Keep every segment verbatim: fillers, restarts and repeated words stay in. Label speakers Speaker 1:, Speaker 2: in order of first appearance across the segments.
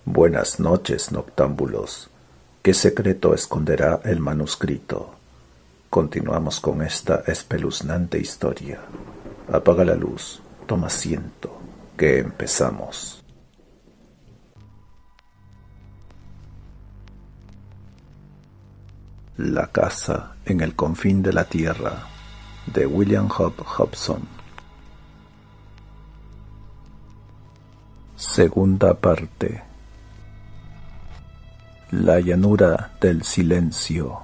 Speaker 1: Buenas noches, noctámbulos. ¿Qué secreto esconderá el manuscrito? Continuamos con esta espeluznante historia. Apaga la luz, toma asiento, que empezamos. La casa en el confín de la tierra, de William Hope Hobson. Segunda parte. La llanura del silencio.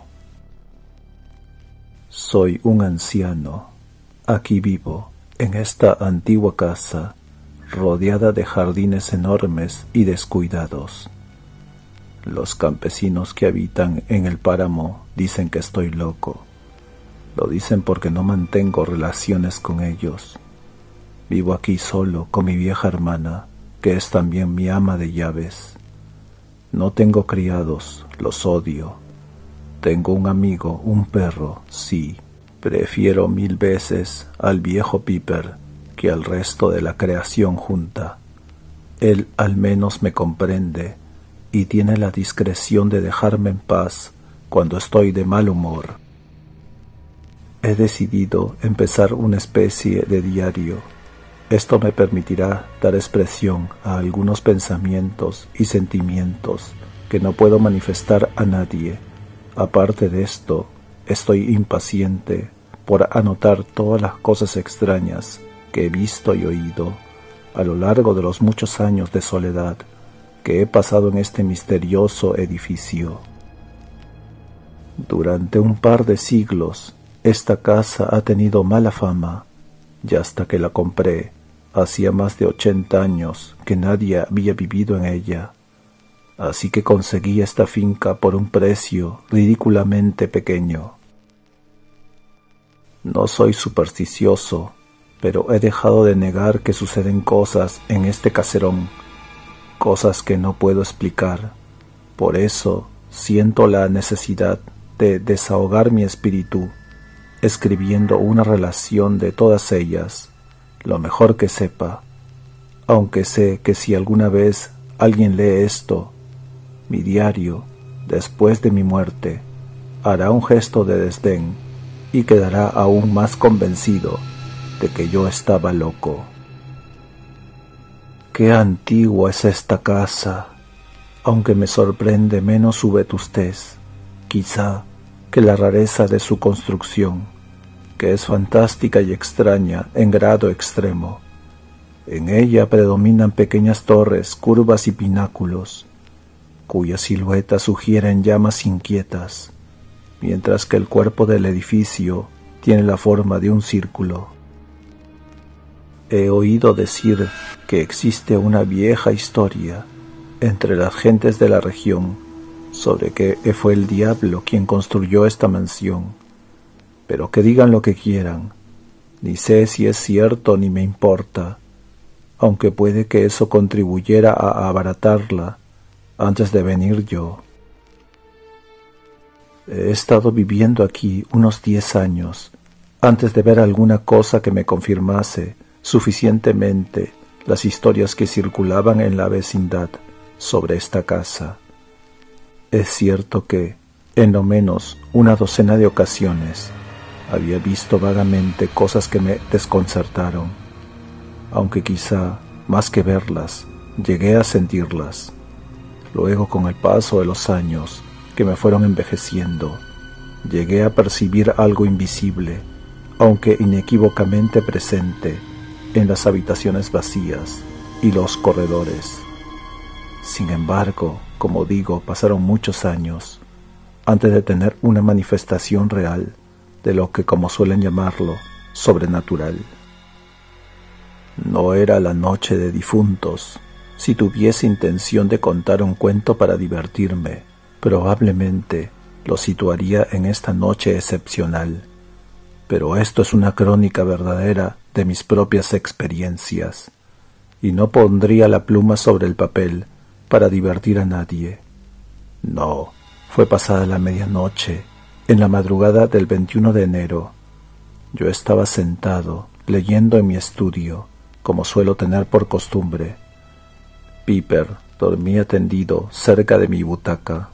Speaker 1: Soy un anciano. Aquí vivo, en esta antigua casa, rodeada de jardines enormes y descuidados. Los campesinos que habitan en el páramo dicen que estoy loco. Lo dicen porque no mantengo relaciones con ellos. Vivo aquí solo con mi vieja hermana, que es también mi ama de llaves. No tengo criados, los odio. Tengo un amigo, un perro, sí. Prefiero mil veces al viejo Piper que al resto de la creación junta. Él al menos me comprende y tiene la discreción de dejarme en paz cuando estoy de mal humor. He decidido empezar una especie de diario. Esto me permitirá dar expresión a algunos pensamientos y sentimientos que no puedo manifestar a nadie. Aparte de esto, estoy impaciente por anotar todas las cosas extrañas que he visto y oído a lo largo de los muchos años de soledad que he pasado en este misterioso edificio. Durante un par de siglos, esta casa ha tenido mala fama, y hasta que la compré, hacía más de ochenta años que nadie había vivido en ella, así que conseguí esta finca por un precio ridículamente pequeño. No soy supersticioso, pero he dejado de negar que suceden cosas en este caserón, cosas que no puedo explicar. Por eso siento la necesidad de desahogar mi espíritu, escribiendo una relación de todas ellas, lo mejor que sepa, aunque sé que si alguna vez alguien lee esto, mi diario, después de mi muerte, hará un gesto de desdén y quedará aún más convencido de que yo estaba loco. Qué antigua es esta casa, aunque me sorprende menos su vetustez, quizá, que la rareza de su construcción, que es fantástica y extraña en grado extremo. En ella predominan pequeñas torres, curvas y pináculos, cuyas siluetas sugieren llamas inquietas, mientras que el cuerpo del edificio tiene la forma de un círculo. He oído decir que existe una vieja historia entre las gentes de la región sobre que fue el diablo quien construyó esta mansión. Pero que digan lo que quieran, ni sé si es cierto ni me importa, aunque puede que eso contribuyera a abaratarla antes de venir yo. He estado viviendo aquí unos diez años antes de ver alguna cosa que me confirmase suficientemente las historias que circulaban en la vecindad sobre esta casa. Es cierto que, en lo menos una docena de ocasiones, había visto vagamente cosas que me desconcertaron, aunque quizá, más que verlas, llegué a sentirlas. Luego, con el paso de los años que me fueron envejeciendo, llegué a percibir algo invisible, aunque inequívocamente presente, en las habitaciones vacías y los corredores. Sin embargo, como digo, pasaron muchos años antes de tener una manifestación real de lo que, como suelen llamarlo, sobrenatural. No era la noche de difuntos. Si tuviese intención de contar un cuento para divertirme, probablemente lo situaría en esta noche excepcional. Pero esto es una crónica verdadera de mis propias experiencias, y no pondría la pluma sobre el papel para divertir a nadie. No, fue pasada la medianoche, en la madrugada del veintiuno de enero. Yo estaba sentado, leyendo en mi estudio, como suelo tener por costumbre. Piper, Dormía tendido cerca de mi butaca.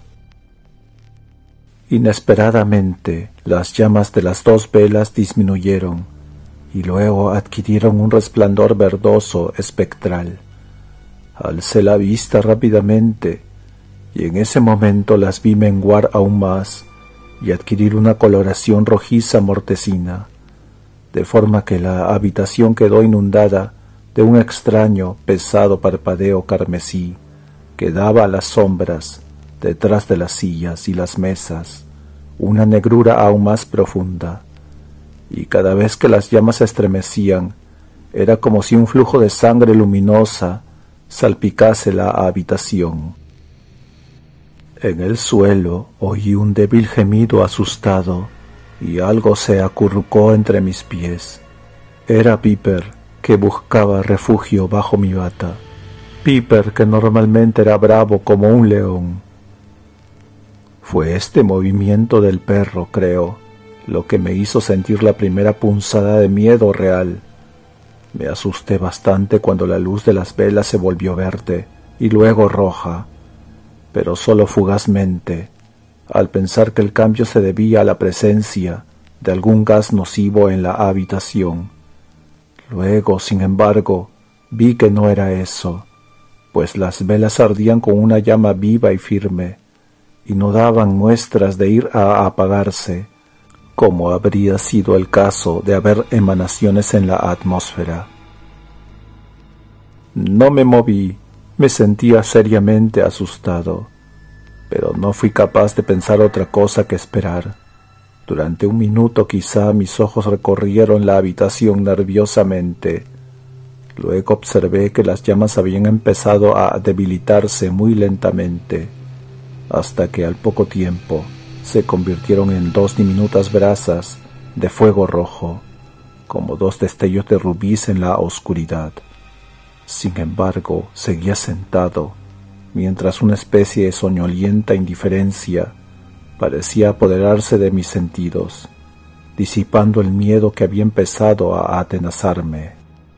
Speaker 1: Inesperadamente, las llamas de las dos velas disminuyeron y luego adquirieron un resplandor verdoso espectral. Alcé la vista rápidamente y en ese momento las vi menguar aún más y adquirir una coloración rojiza mortecina, de forma que la habitación quedó inundada de un extraño, pesado parpadeo carmesí que daba a las sombras, detrás de las sillas y las mesas, una negrura aún más profunda, y cada vez que las llamas se estremecían, era como si un flujo de sangre luminosa salpicase la habitación. En el suelo oí un débil gemido asustado y algo se acurrucó entre mis pies. Era Piper, que buscaba refugio bajo mi bata. Piper, que normalmente era bravo como un león. Fue este movimiento del perro, creo, lo que me hizo sentir la primera punzada de miedo real. Me asusté bastante cuando la luz de las velas se volvió verde y luego roja, pero solo fugazmente, al pensar que el cambio se debía a la presencia de algún gas nocivo en la habitación. Luego, sin embargo, vi que no era eso, pues las velas ardían con una llama viva y firme, y no daban muestras de ir a apagarse, como habría sido el caso de haber emanaciones en la atmósfera. No me moví, me sentía seriamente asustado, pero no fui capaz de pensar otra cosa que esperar. Durante un minuto quizá mis ojos recorrieron la habitación nerviosamente. Luego observé que las llamas habían empezado a debilitarse muy lentamente, hasta que al poco tiempo se convirtieron en dos diminutas brasas de fuego rojo, como dos destellos de rubíes en la oscuridad. Sin embargo, seguía sentado, mientras una especie de soñolienta indiferencia parecía apoderarse de mis sentidos, disipando el miedo que había empezado a atenazarme.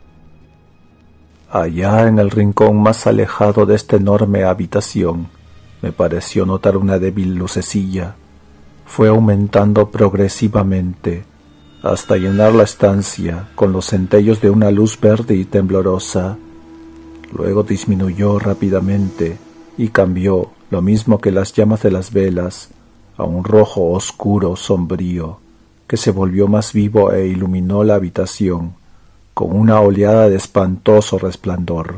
Speaker 1: Allá en el rincón más alejado de esta enorme habitación, me pareció notar una débil lucecilla. Fue aumentando progresivamente, hasta llenar la estancia con los centellos de una luz verde y temblorosa. Luego disminuyó rápidamente y cambió, lo mismo que las llamas de las velas, a un rojo oscuro sombrío, que se volvió más vivo e iluminó la habitación con una oleada de espantoso resplandor.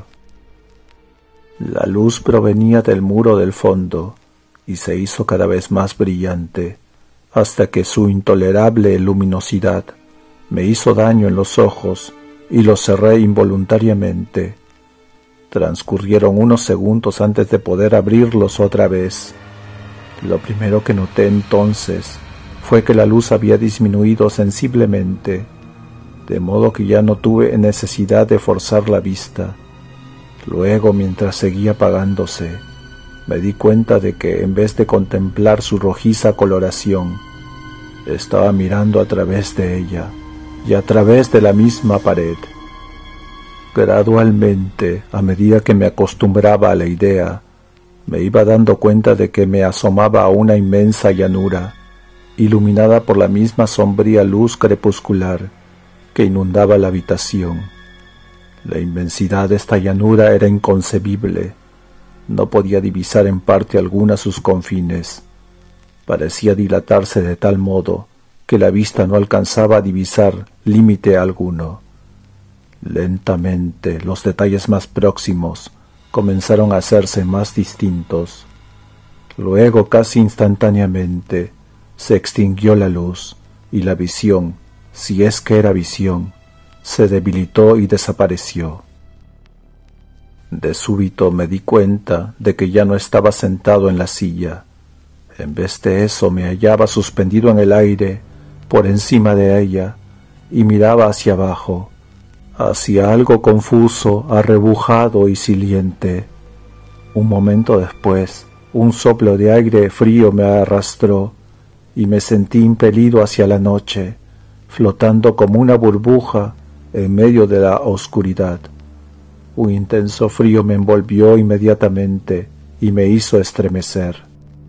Speaker 1: La luz provenía del muro del fondo y se hizo cada vez más brillante, hasta que su intolerable luminosidad me hizo daño en los ojos y los cerré involuntariamente. Transcurrieron unos segundos antes de poder abrirlos otra vez. Lo primero que noté entonces fue que la luz había disminuido sensiblemente, de modo que ya no tuve necesidad de forzar la vista. Luego, mientras seguía apagándose, me di cuenta de que en vez de contemplar su rojiza coloración, estaba mirando a través de ella y a través de la misma pared. Gradualmente, a medida que me acostumbraba a la idea, me iba dando cuenta de que me asomaba a una inmensa llanura, iluminada por la misma sombría luz crepuscular que inundaba la habitación. La inmensidad de esta llanura era inconcebible. No podía divisar en parte alguna sus confines. Parecía dilatarse de tal modo que la vista no alcanzaba a divisar límite alguno. Lentamente, los detalles más próximos comenzaron a hacerse más distintos. Luego, casi instantáneamente, se extinguió la luz y la visión, si es que era visión, se debilitó y desapareció. De súbito me di cuenta de que ya no estaba sentado en la silla. En vez de eso me hallaba suspendido en el aire, por encima de ella, y miraba hacia abajo, hacia algo confuso, arrebujado y siliente. Un momento después, un soplo de aire frío me arrastró, y me sentí impelido hacia la noche, flotando como una burbuja en medio de la oscuridad. Un intenso frío me envolvió inmediatamente y me hizo estremecer.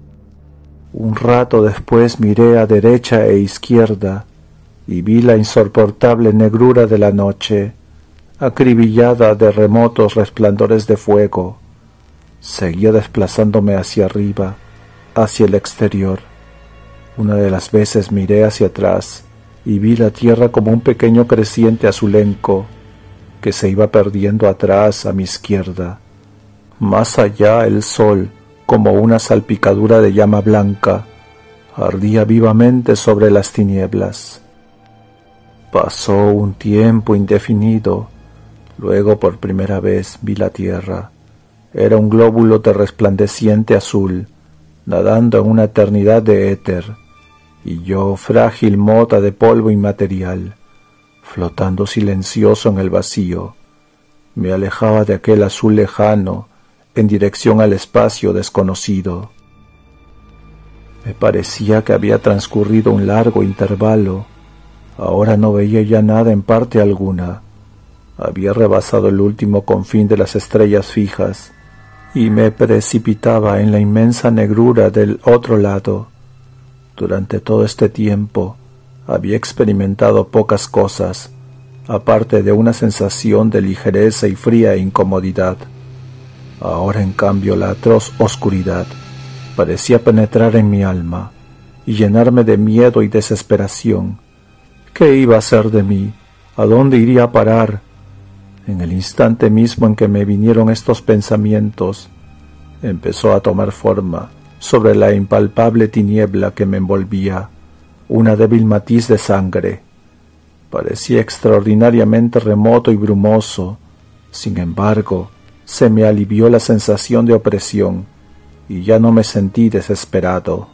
Speaker 1: Un rato después miré a derecha e izquierda y vi la insoportable negrura de la noche, acribillada de remotos resplandores de fuego. Seguía desplazándome hacia arriba, hacia el exterior. Una de las veces miré hacia atrás y vi la tierra como un pequeño creciente azulenco que se iba perdiendo atrás a mi izquierda. Más allá el sol, como una salpicadura de llama blanca, ardía vivamente sobre las tinieblas. Pasó un tiempo indefinido, luego por primera vez vi la tierra. Era un glóbulo de resplandeciente azul, nadando en una eternidad de éter, y yo, frágil mota de polvo inmaterial, flotando silencioso en el vacío, me alejaba de aquel azul lejano en dirección al espacio desconocido. Me parecía que había transcurrido un largo intervalo. Ahora no veía ya nada en parte alguna. Había rebasado el último confín de las estrellas fijas y me precipitaba en la inmensa negrura del otro lado. Durante todo este tiempo había experimentado pocas cosas, aparte de una sensación de ligereza y fría incomodidad. Ahora, en cambio, la atroz oscuridad parecía penetrar en mi alma y llenarme de miedo y desesperación. ¿Qué iba a ser de mí? ¿A dónde iría a parar? En el instante mismo en que me vinieron estos pensamientos, empezó a tomar forma, sobre la impalpable tiniebla que me envolvía, una débil matiz de sangre. Parecía extraordinariamente remoto y brumoso. Sin embargo, se me alivió la sensación de opresión y ya no me sentí desesperado.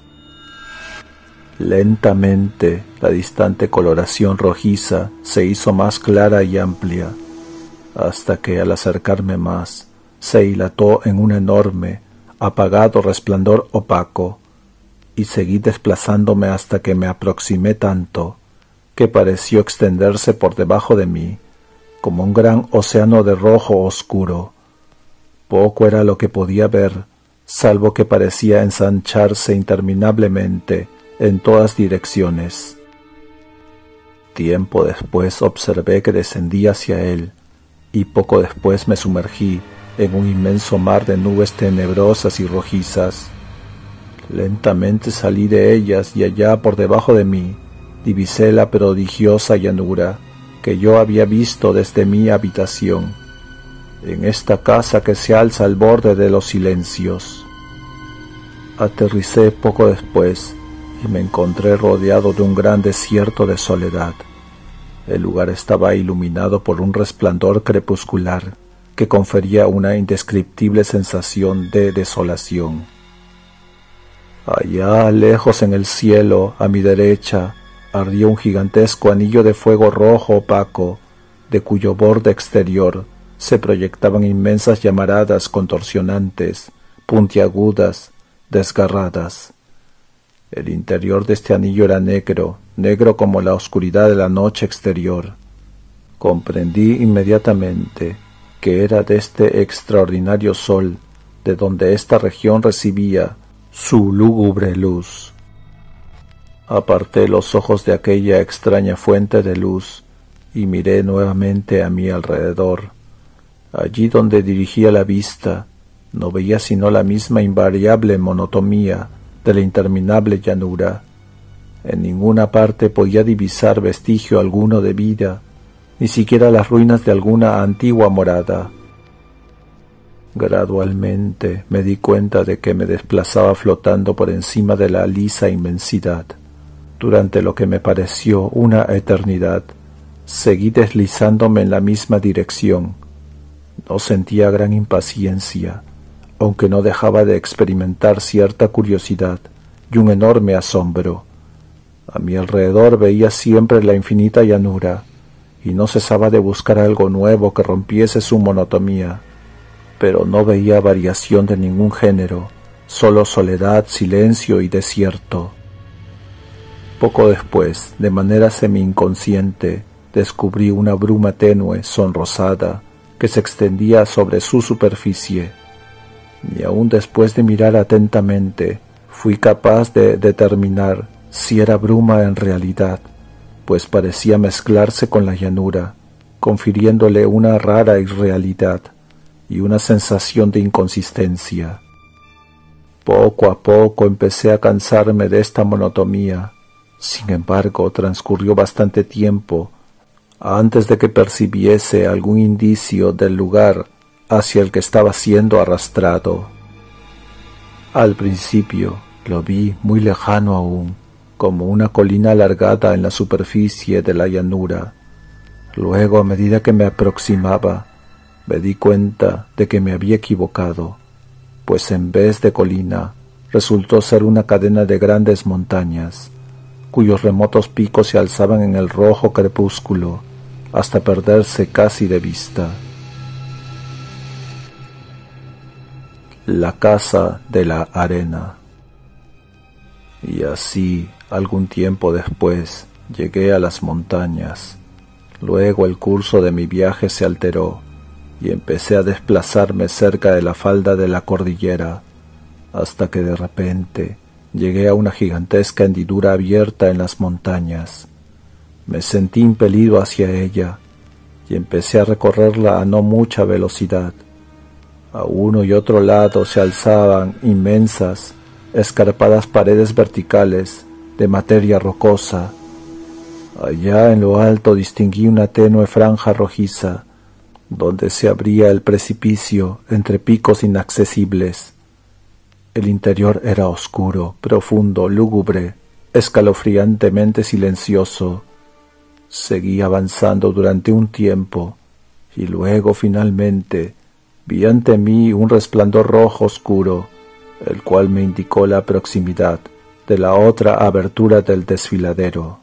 Speaker 1: Lentamente, la distante coloración rojiza se hizo más clara y amplia, hasta que al acercarme más, se dilató en un enorme, apagado resplandor opaco, y seguí desplazándome hasta que me aproximé tanto que pareció extenderse por debajo de mí como un gran océano de rojo oscuro. Poco era lo que podía ver, salvo que parecía ensancharse interminablemente en todas direcciones. Tiempo después observé que descendí hacia él, y poco después me sumergí en un inmenso mar de nubes tenebrosas y rojizas. Lentamente salí de ellas y allá por debajo de mí divisé la prodigiosa llanura que yo había visto desde mi habitación, en esta casa que se alza al borde de los silencios. Aterricé poco después y me encontré rodeado de un gran desierto de soledad. El lugar estaba iluminado por un resplandor crepuscular que confería una indescriptible sensación de desolación. Allá, lejos en el cielo, a mi derecha, ardía un gigantesco anillo de fuego rojo opaco, de cuyo borde exterior se proyectaban inmensas llamaradas contorsionantes, puntiagudas, desgarradas. El interior de este anillo era negro, negro como la oscuridad de la noche exterior. Comprendí inmediatamente que era de este extraordinario sol de donde esta región recibía su lúgubre luz. Aparté los ojos de aquella extraña fuente de luz y miré nuevamente a mi alrededor. Allí donde dirigía la vista, no veía sino la misma invariable monotonía de la interminable llanura. En ninguna parte podía divisar vestigio alguno de vida, ni siquiera las ruinas de alguna antigua morada. Gradualmente me di cuenta de que me desplazaba flotando por encima de la lisa inmensidad. Durante lo que me pareció una eternidad, seguí deslizándome en la misma dirección. No sentía gran impaciencia, aunque no dejaba de experimentar cierta curiosidad y un enorme asombro. A mi alrededor veía siempre la infinita llanura, y no cesaba de buscar algo nuevo que rompiese su monotonía, pero no veía variación de ningún género, solo soledad, silencio y desierto. Poco después, de manera semi-inconsciente, descubrí una bruma tenue, sonrosada, que se extendía sobre su superficie. Ni aun después de mirar atentamente fui capaz de determinar si era bruma en realidad, pues parecía mezclarse con la llanura, confiriéndole una rara irrealidad y una sensación de inconsistencia. Poco a poco empecé a cansarme de esta monotonía. Sin embargo, transcurrió bastante tiempo antes de que percibiese algún indicio del lugar hacia el que estaba siendo arrastrado. Al principio lo vi muy lejano aún, como una colina alargada en la superficie de la llanura. Luego, a medida que me aproximaba, me di cuenta de que me había equivocado, pues en vez de colina resultó ser una cadena de grandes montañas, cuyos remotos picos se alzaban en el rojo crepúsculo hasta perderse casi de vista. La casa de la arena. Y así, algún tiempo después, llegué a las montañas. Luego el curso de mi viaje se alteró y empecé a desplazarme cerca de la falda de la cordillera, hasta que de repente llegué a una gigantesca hendidura abierta en las montañas. Me sentí impelido hacia ella y empecé a recorrerla a no mucha velocidad. A uno y otro lado se alzaban inmensas, escarpadas paredes verticales de materia rocosa. Allá en lo alto distinguí una tenue franja rojiza, donde se abría el precipicio entre picos inaccesibles. El interior era oscuro, profundo, lúgubre, escalofriantemente silencioso. Seguí avanzando durante un tiempo, y luego finalmente vi ante mí un resplandor rojo oscuro, el cual me indicó la proximidad de la otra abertura del desfiladero.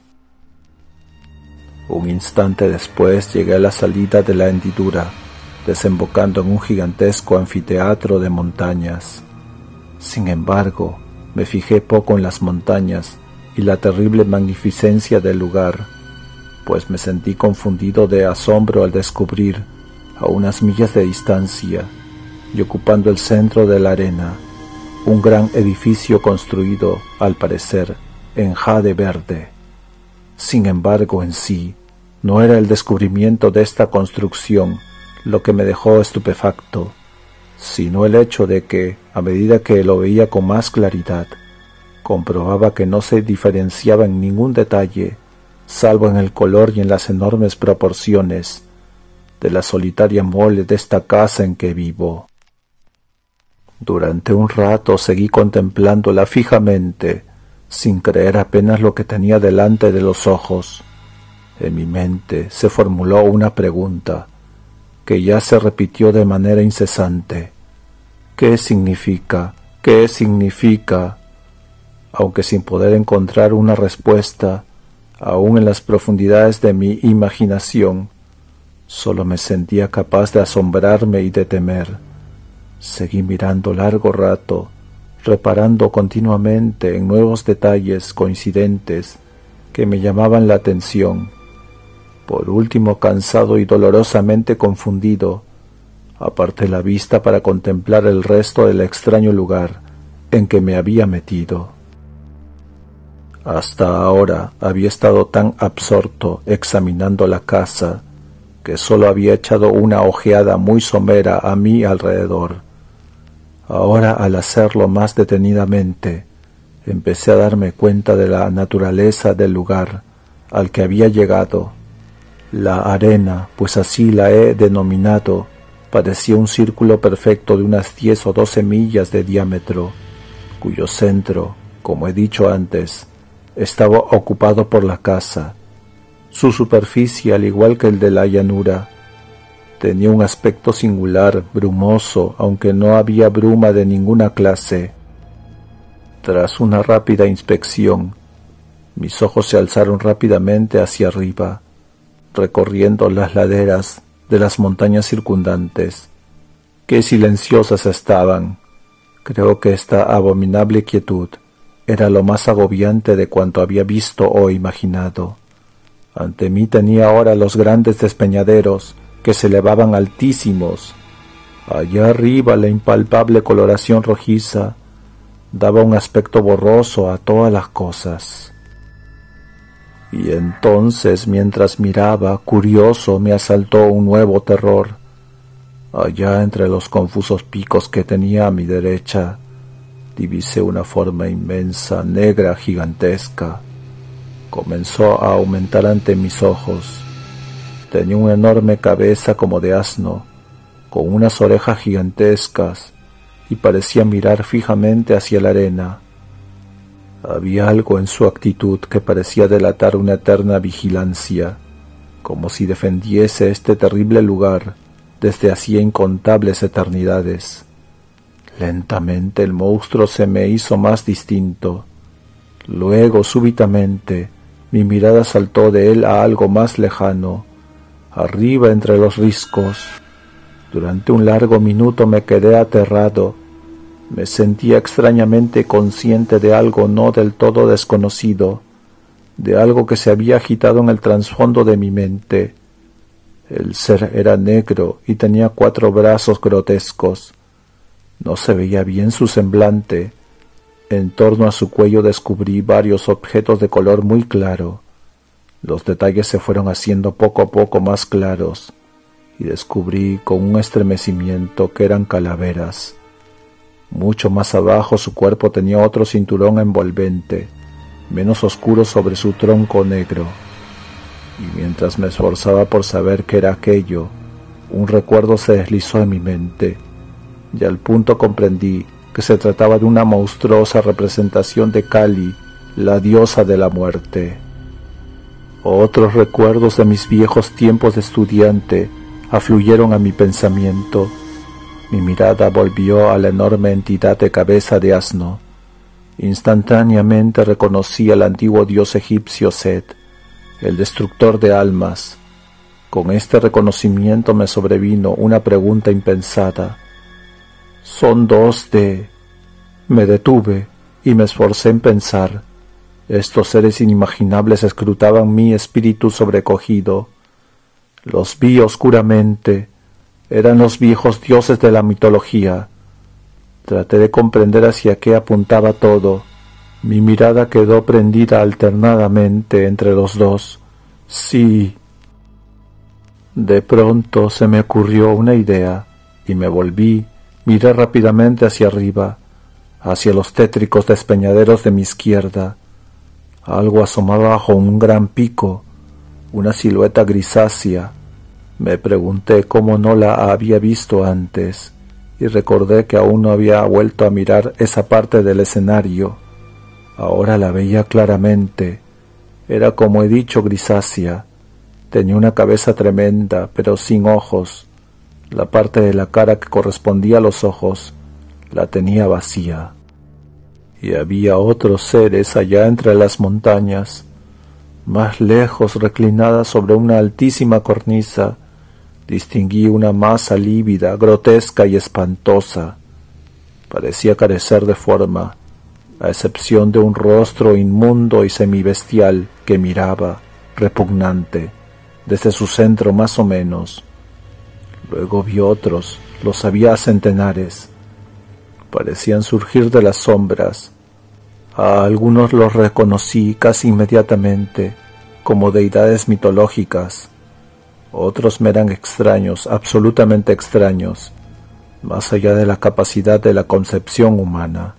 Speaker 1: Un instante después llegué a la salida de la hendidura, desembocando en un gigantesco anfiteatro de montañas. Sin embargo, me fijé poco en las montañas y la terrible magnificencia del lugar, pues me sentí confundido de asombro al descubrir, a unas millas de distancia, y ocupando el centro de la arena, un gran edificio construido, al parecer, en jade verde. Sin embargo, en sí, no era el descubrimiento de esta construcción lo que me dejó estupefacto, sino el hecho de que, a medida que lo veía con más claridad, comprobaba que no se diferenciaba en ningún detalle, salvo en el color y en las enormes proporciones, de la solitaria mole de esta casa en que vivo. Durante un rato seguí contemplándola fijamente, sin creer apenas lo que tenía delante de los ojos. En mi mente se formuló una pregunta, que ya se repitió de manera incesante. ¿Qué significa? ¿Qué significa? Aunque sin poder encontrar una respuesta, aún en las profundidades de mi imaginación, solo me sentía capaz de asombrarme y de temer. Seguí mirando largo rato, reparando continuamente en nuevos detalles coincidentes que me llamaban la atención. Por último, cansado y dolorosamente confundido, aparté la vista para contemplar el resto del extraño lugar en que me había metido. Hasta ahora había estado tan absorto examinando la casa que solo había echado una ojeada muy somera a mi alrededor. Ahora, al hacerlo más detenidamente, empecé a darme cuenta de la naturaleza del lugar al que había llegado. La arena, pues así la he denominado, parecía un círculo perfecto de unas diez o doce millas de diámetro, cuyo centro, como he dicho antes, estaba ocupado por la casa. Su superficie, al igual que el de la llanura, tenía un aspecto singular, brumoso, aunque no había bruma de ninguna clase. Tras una rápida inspección, mis ojos se alzaron rápidamente hacia arriba, recorriendo las laderas de las montañas circundantes. Qué silenciosas estaban. Creo que esta abominable quietud era lo más agobiante de cuanto había visto o imaginado. Ante mí tenía ahora los grandes despeñaderos que se elevaban altísimos. Allá arriba la impalpable coloración rojiza daba un aspecto borroso a todas las cosas. Y entonces, mientras miraba, curioso, me asaltó un nuevo terror. Allá entre los confusos picos que tenía a mi derecha, divisé una forma inmensa, negra, gigantesca. Comenzó a aumentar ante mis ojos. Tenía una enorme cabeza como de asno, con unas orejas gigantescas, y parecía mirar fijamente hacia la arena. Había algo en su actitud que parecía delatar una eterna vigilancia, como si defendiese este terrible lugar desde hacía incontables eternidades. Lentamente el monstruo se me hizo más distinto. Luego, súbitamente, mi mirada saltó de él a algo más lejano, arriba entre los riscos. Durante un largo minuto me quedé aterrado. Me sentía extrañamente consciente de algo no del todo desconocido, de algo que se había agitado en el trasfondo de mi mente. El ser era negro y tenía cuatro brazos grotescos. No se veía bien su semblante. En torno a su cuello descubrí varios objetos de color muy claro. Los detalles se fueron haciendo poco a poco más claros, y descubrí con un estremecimiento que eran calaveras. Mucho más abajo su cuerpo tenía otro cinturón envolvente, menos oscuro sobre su tronco negro. Y mientras me esforzaba por saber qué era aquello, un recuerdo se deslizó en mi mente, y al punto comprendí que se trataba de una monstruosa representación de Kali, la diosa de la muerte. Otros recuerdos de mis viejos tiempos de estudiante afluyeron a mi pensamiento. Mi mirada volvió a la enorme entidad de cabeza de asno. Instantáneamente reconocí al antiguo dios egipcio Set, el destructor de almas. Con este reconocimiento me sobrevino una pregunta impensada. Son dos de... Me detuve y me esforcé en pensar. Estos seres inimaginables escrutaban mi espíritu sobrecogido. Los vi oscuramente. Eran los viejos dioses de la mitología. Traté de comprender hacia qué apuntaba todo. Mi mirada quedó prendida alternadamente entre los dos. Sí. De pronto se me ocurrió una idea y me volví. Miré rápidamente hacia arriba, hacia los tétricos despeñaderos de mi izquierda. Algo asomaba bajo un gran pico, una silueta grisácea. Me pregunté cómo no la había visto antes, y recordé que aún no había vuelto a mirar esa parte del escenario. Ahora la veía claramente. Era como he dicho, grisácea. Tenía una cabeza tremenda, pero sin ojos. La parte de la cara que correspondía a los ojos la tenía vacía. Y había otros seres allá entre las montañas, más lejos, reclinada sobre una altísima cornisa. Distinguí una masa lívida, grotesca y espantosa. Parecía carecer de forma, a excepción de un rostro inmundo y semibestial que miraba, repugnante, desde su centro más o menos. Luego vi otros, los había a centenares. Parecían surgir de las sombras. A algunos los reconocí casi inmediatamente, como deidades mitológicas. Otros me eran extraños, absolutamente extraños, más allá de la capacidad de la concepción humana.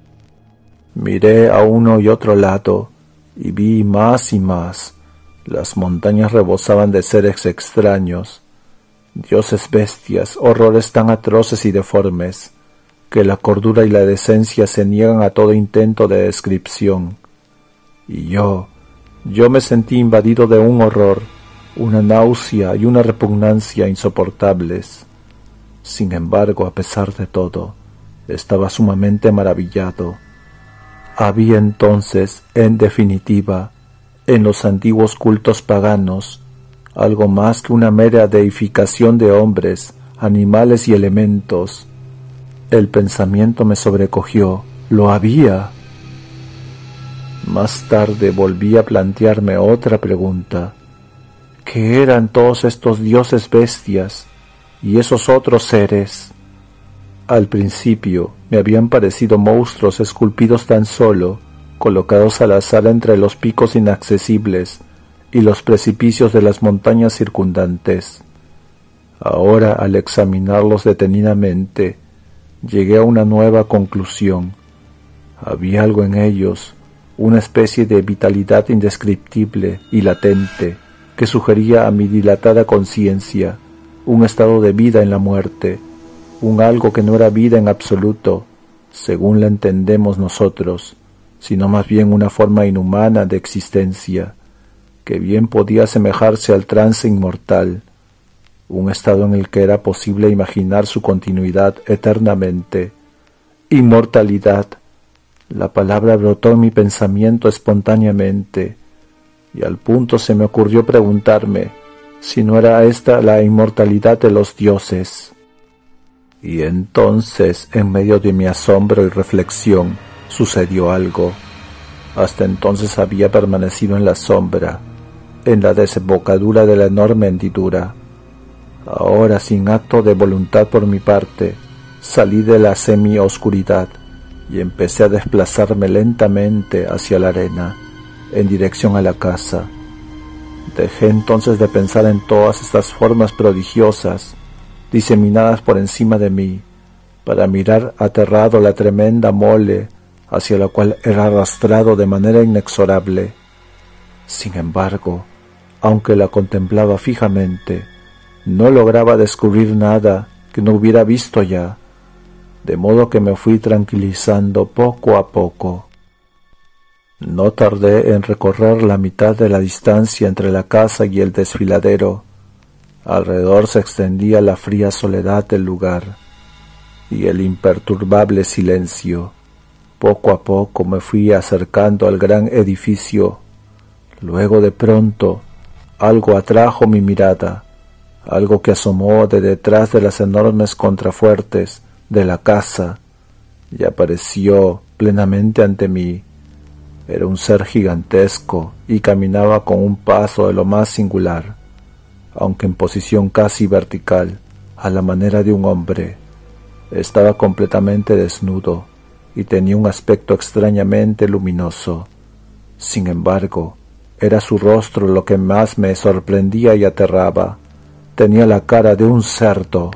Speaker 1: Miré a uno y otro lado, y vi más y más. Las montañas rebosaban de seres extraños, dioses bestias, horrores tan atroces y deformes, que la cordura y la decencia se niegan a todo intento de descripción. Y yo, yo me sentí invadido de un horror, una náusea y una repugnancia insoportables. Sin embargo, a pesar de todo, estaba sumamente maravillado. Había entonces, en definitiva, en los antiguos cultos paganos, algo más que una mera deificación de hombres, animales y elementos. El pensamiento me sobrecogió. Lo había. Más tarde volví a plantearme otra pregunta. ¿Qué eran todos estos dioses bestias y esos otros seres? Al principio me habían parecido monstruos esculpidos tan solo, colocados al azar entre los picos inaccesibles y los precipicios de las montañas circundantes. Ahora, al examinarlos detenidamente, llegué a una nueva conclusión. Había algo en ellos, una especie de vitalidad indescriptible y latente, que sugería a mi dilatada conciencia un estado de vida en la muerte, un algo que no era vida en absoluto, según la entendemos nosotros, sino más bien una forma inhumana de existencia, que bien podía asemejarse al trance inmortal, un estado en el que era posible imaginar su continuidad eternamente. Inmortalidad. La palabra brotó en mi pensamiento espontáneamente, y al punto se me ocurrió preguntarme si no era esta la inmortalidad de los dioses. Y entonces, en medio de mi asombro y reflexión, sucedió algo. Hasta entonces había permanecido en la sombra, en la desembocadura de la enorme hendidura. Ahora, sin acto de voluntad por mi parte, salí de la semi-oscuridad y empecé a desplazarme lentamente hacia la arena, en dirección a la casa. Dejé entonces de pensar en todas estas formas prodigiosas, diseminadas por encima de mí, para mirar aterrado la tremenda mole hacia la cual era arrastrado de manera inexorable. Sin embargo, aunque la contemplaba fijamente, no lograba descubrir nada que no hubiera visto ya, de modo que me fui tranquilizando poco a poco. No tardé en recorrer la mitad de la distancia entre la casa y el desfiladero. Alrededor se extendía la fría soledad del lugar y el imperturbable silencio. Poco a poco me fui acercando al gran edificio. Luego de pronto algo atrajo mi mirada, algo que asomó de detrás de las enormes contrafuertes de la casa y apareció plenamente ante mí. Era un ser gigantesco y caminaba con un paso de lo más singular, aunque en posición casi vertical, a la manera de un hombre. Estaba completamente desnudo y tenía un aspecto extrañamente luminoso. Sin embargo, era su rostro lo que más me sorprendía y aterraba. Tenía la cara de un cerdo.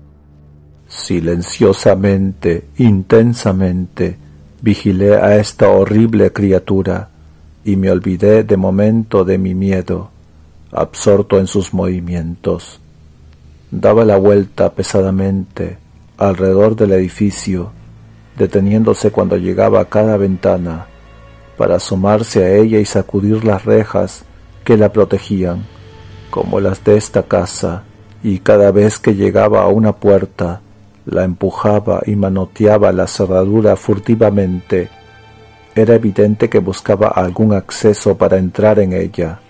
Speaker 1: Silenciosamente, intensamente, vigilé a esta horrible criatura y me olvidé de momento de mi miedo, absorto en sus movimientos. Daba la vuelta pesadamente alrededor del edificio, deteniéndose cuando llegaba a cada ventana, para asomarse a ella y sacudir las rejas que la protegían, como las de esta casa, y cada vez que llegaba a una puerta, la empujaba y manoteaba la cerradura furtivamente. Era evidente que buscaba algún acceso para entrar en ella.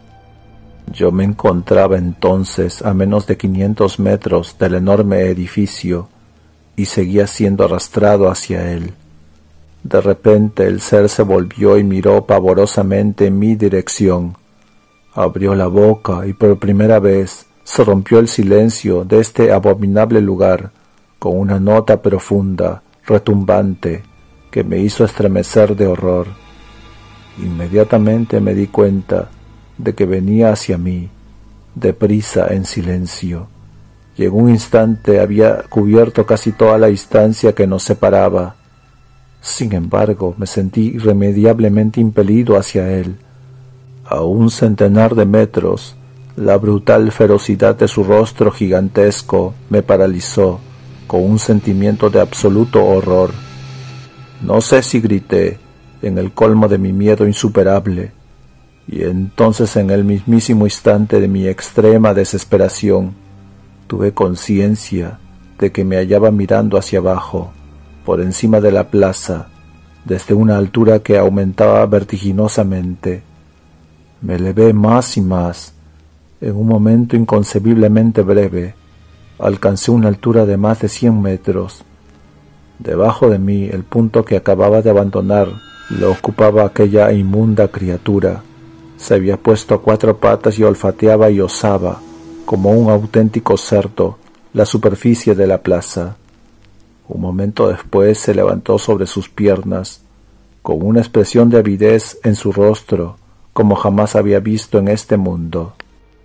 Speaker 1: Yo me encontraba entonces a menos de quinientos metros del enorme edificio y seguía siendo arrastrado hacia él. De repente el ser se volvió y miró pavorosamente en mi dirección. Abrió la boca y por primera vez se rompió el silencio de este abominable lugar con una nota profunda, retumbante, que me hizo estremecer de horror. Inmediatamente me di cuenta de que venía hacia mí, deprisa, en silencio, y en un instante había cubierto casi toda la distancia que nos separaba. Sin embargo, me sentí irremediablemente impelido hacia él. A un centenar de metros, la brutal ferocidad de su rostro gigantesco me paralizó con un sentimiento de absoluto horror. No sé si grité, en el colmo de mi miedo insuperable, y entonces en el mismísimo instante de mi extrema desesperación, tuve conciencia de que me hallaba mirando hacia abajo, por encima de la plaza, desde una altura que aumentaba vertiginosamente. Me elevé más y más. En un momento inconcebiblemente breve, alcancé una altura de más de cien metros. Debajo de mí, el punto que acababa de abandonar lo ocupaba aquella inmunda criatura, Se había puesto a cuatro patas y olfateaba y osaba, como un auténtico cerdo, la superficie de la plaza. Un momento después se levantó sobre sus piernas, con una expresión de avidez en su rostro, como jamás había visto en este mundo.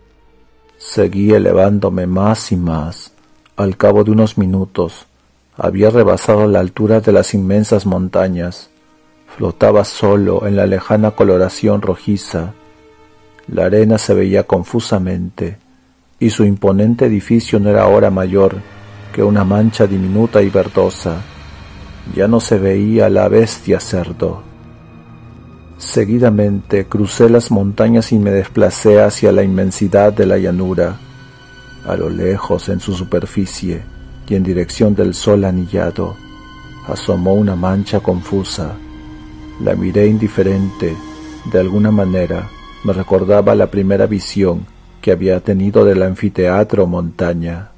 Speaker 1: Seguí elevándome más y más. Al cabo de unos minutos, había rebasado la altura de las inmensas montañas. Flotaba solo en la lejana coloración rojiza. La arena se veía confusamente, y su imponente edificio no era ahora mayor que una mancha diminuta y verdosa. Ya no se veía la bestia cerdo. Seguidamente crucé las montañas y me desplacé hacia la inmensidad de la llanura. A lo lejos, en su superficie y en dirección del sol anillado, asomó una mancha confusa. La miré indiferente. De alguna manera me recordaba la primera visión que había tenido del anfiteatro o montaña.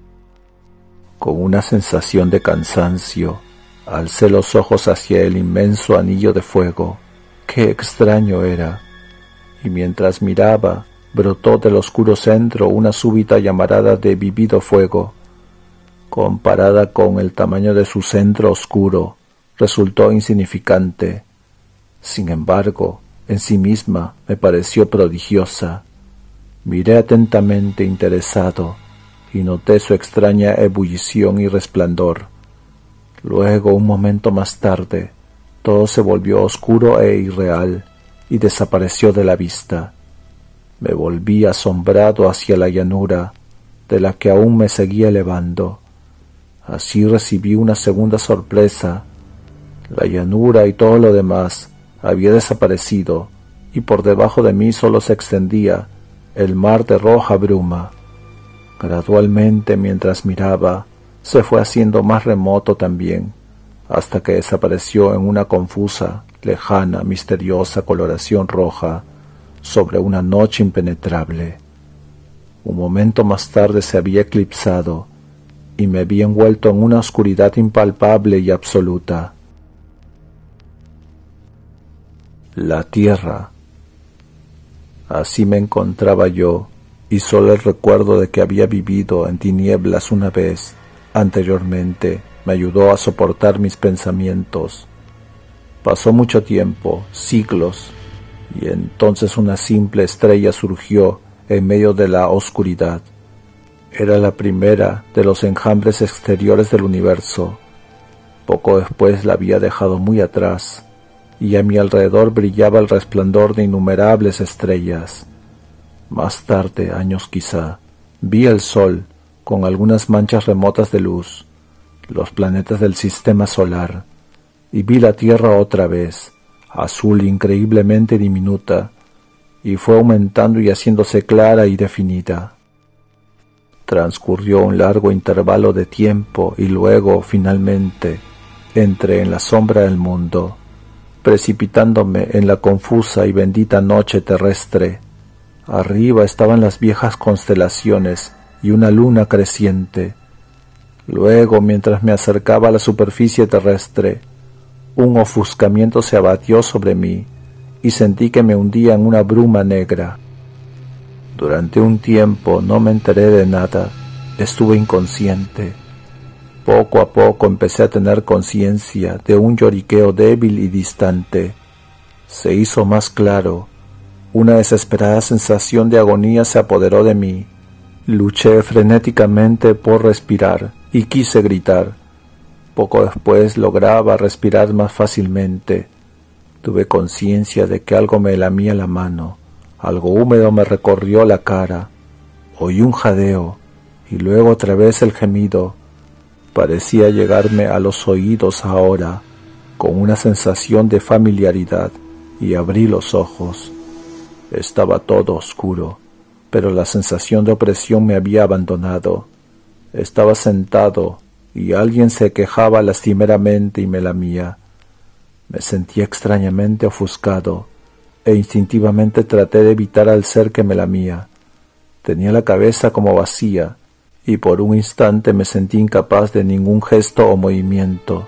Speaker 1: Con una sensación de cansancio, alcé los ojos hacia el inmenso anillo de fuego. ¡Qué extraño era! Y mientras miraba, brotó del oscuro centro una súbita llamarada de vivido fuego. Comparada con el tamaño de su centro oscuro, resultó insignificante. Sin embargo, en sí misma me pareció prodigiosa. Miré atentamente interesado y noté su extraña ebullición y resplandor. Luego, un momento más tarde, todo se volvió oscuro e irreal y desapareció de la vista. Me volví asombrado hacia la llanura, de la que aún me seguía elevando. Así recibí una segunda sorpresa. La llanura y todo lo demás había desaparecido, y por debajo de mí solo se extendía el mar de roja bruma. Gradualmente, mientras miraba, se fue haciendo más remoto también, hasta que desapareció en una confusa, lejana, misteriosa coloración roja sobre una noche impenetrable. Un momento más tarde se había eclipsado y me había envuelto en una oscuridad impalpable y absoluta. La tierra. Así me encontraba yo, y solo el recuerdo de que había vivido en tinieblas una vez anteriormente me ayudó a soportar mis pensamientos. Pasó mucho tiempo, siglos, y entonces una simple estrella surgió en medio de la oscuridad. Era la primera de los enjambres exteriores del universo. Poco después la había dejado muy atrás, y a mi alrededor brillaba el resplandor de innumerables estrellas. Más tarde, años quizá, vi el sol con algunas manchas remotas de luz, los planetas del sistema solar, y vi la Tierra otra vez, azul increíblemente diminuta, y fue aumentando y haciéndose clara y definida. Transcurrió un largo intervalo de tiempo y luego, finalmente, entré en la sombra del mundo, precipitándome en la confusa y bendita noche terrestre. Arriba estaban las viejas constelaciones y una luna creciente. Luego, mientras me acercaba a la superficie terrestre, un ofuscamiento se abatió sobre mí y sentí que me hundía en una bruma negra. Durante un tiempo no me enteré de nada, estuve inconsciente. Poco a poco empecé a tener conciencia de un lloriqueo débil y distante. Se hizo más claro. Una desesperada sensación de agonía se apoderó de mí. Luché frenéticamente por respirar y quise gritar. Poco después lograba respirar más fácilmente. Tuve conciencia de que algo me lamía la mano. Algo húmedo me recorrió la cara. Oí un jadeo y luego otra vez el gemido. Parecía llegarme a los oídos ahora, con una sensación de familiaridad, y abrí los ojos. Estaba todo oscuro, pero la sensación de opresión me había abandonado. Estaba sentado, y alguien se quejaba lastimeramente y me lamía. Me sentía extrañamente ofuscado, e instintivamente traté de evitar al ser que me lamía. Tenía la cabeza como vacía, y por un instante me sentí incapaz de ningún gesto o movimiento.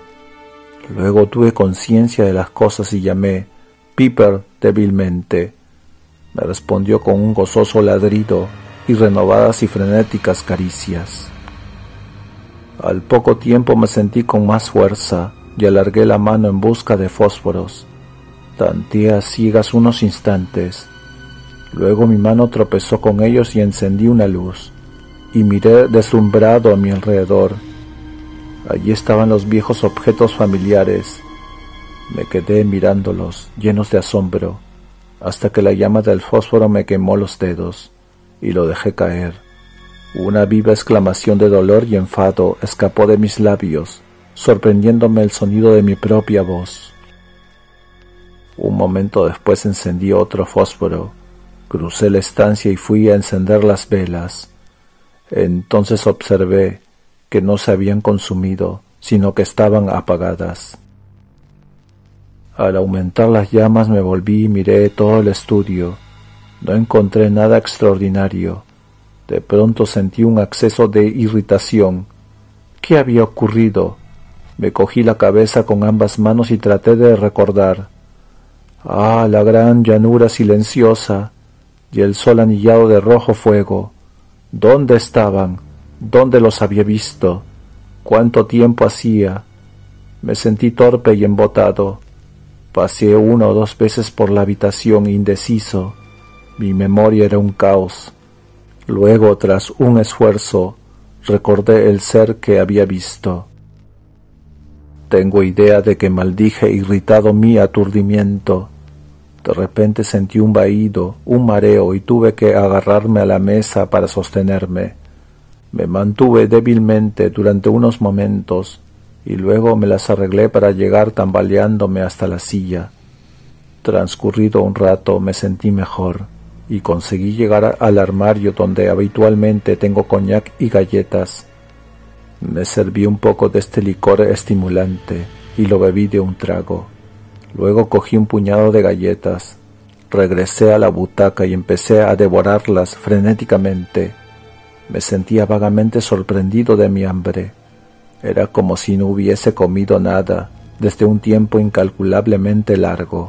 Speaker 1: Luego tuve conciencia de las cosas y llamé Piper débilmente. Me respondió con un gozoso ladrido y renovadas y frenéticas caricias. Al poco tiempo me sentí con más fuerza y alargué la mano en busca de fósforos. Tanteé a ciegas unos instantes. Luego mi mano tropezó con ellos y encendí una luz, y miré deslumbrado a mi alrededor. Allí estaban los viejos objetos familiares. Me quedé mirándolos, llenos de asombro, hasta que la llama del fósforo me quemó los dedos, y lo dejé caer. Una viva exclamación de dolor y enfado escapó de mis labios, sorprendiéndome el sonido de mi propia voz. Un momento después encendí otro fósforo, crucé la estancia y fui a encender las velas. Entonces observé que no se habían consumido, sino que estaban apagadas. Al aumentar las llamas me volví y miré todo el estudio. No encontré nada extraordinario. De pronto sentí un acceso de irritación. ¿Qué había ocurrido? Me cogí la cabeza con ambas manos y traté de recordar. Ah, la gran llanura silenciosa y el sol anillado de rojo fuego. ¿Dónde estaban? ¿Dónde los había visto? ¿Cuánto tiempo hacía? Me sentí torpe y embotado. Pasé una o dos veces por la habitación indeciso. Mi memoria era un caos. Luego, tras un esfuerzo, recordé el ser que había visto. Tengo idea de que maldije irritado mi aturdimiento. De repente sentí un vahido, un mareo y tuve que agarrarme a la mesa para sostenerme. Me mantuve débilmente durante unos momentos y luego me las arreglé para llegar tambaleándome hasta la silla. Transcurrido un rato me sentí mejor y conseguí llegar al armario donde habitualmente tengo coñac y galletas. Me serví un poco de este licor estimulante y lo bebí de un trago. Luego cogí un puñado de galletas, regresé a la butaca y empecé a devorarlas frenéticamente. Me sentía vagamente sorprendido de mi hambre. Era como si no hubiese comido nada desde un tiempo incalculablemente largo.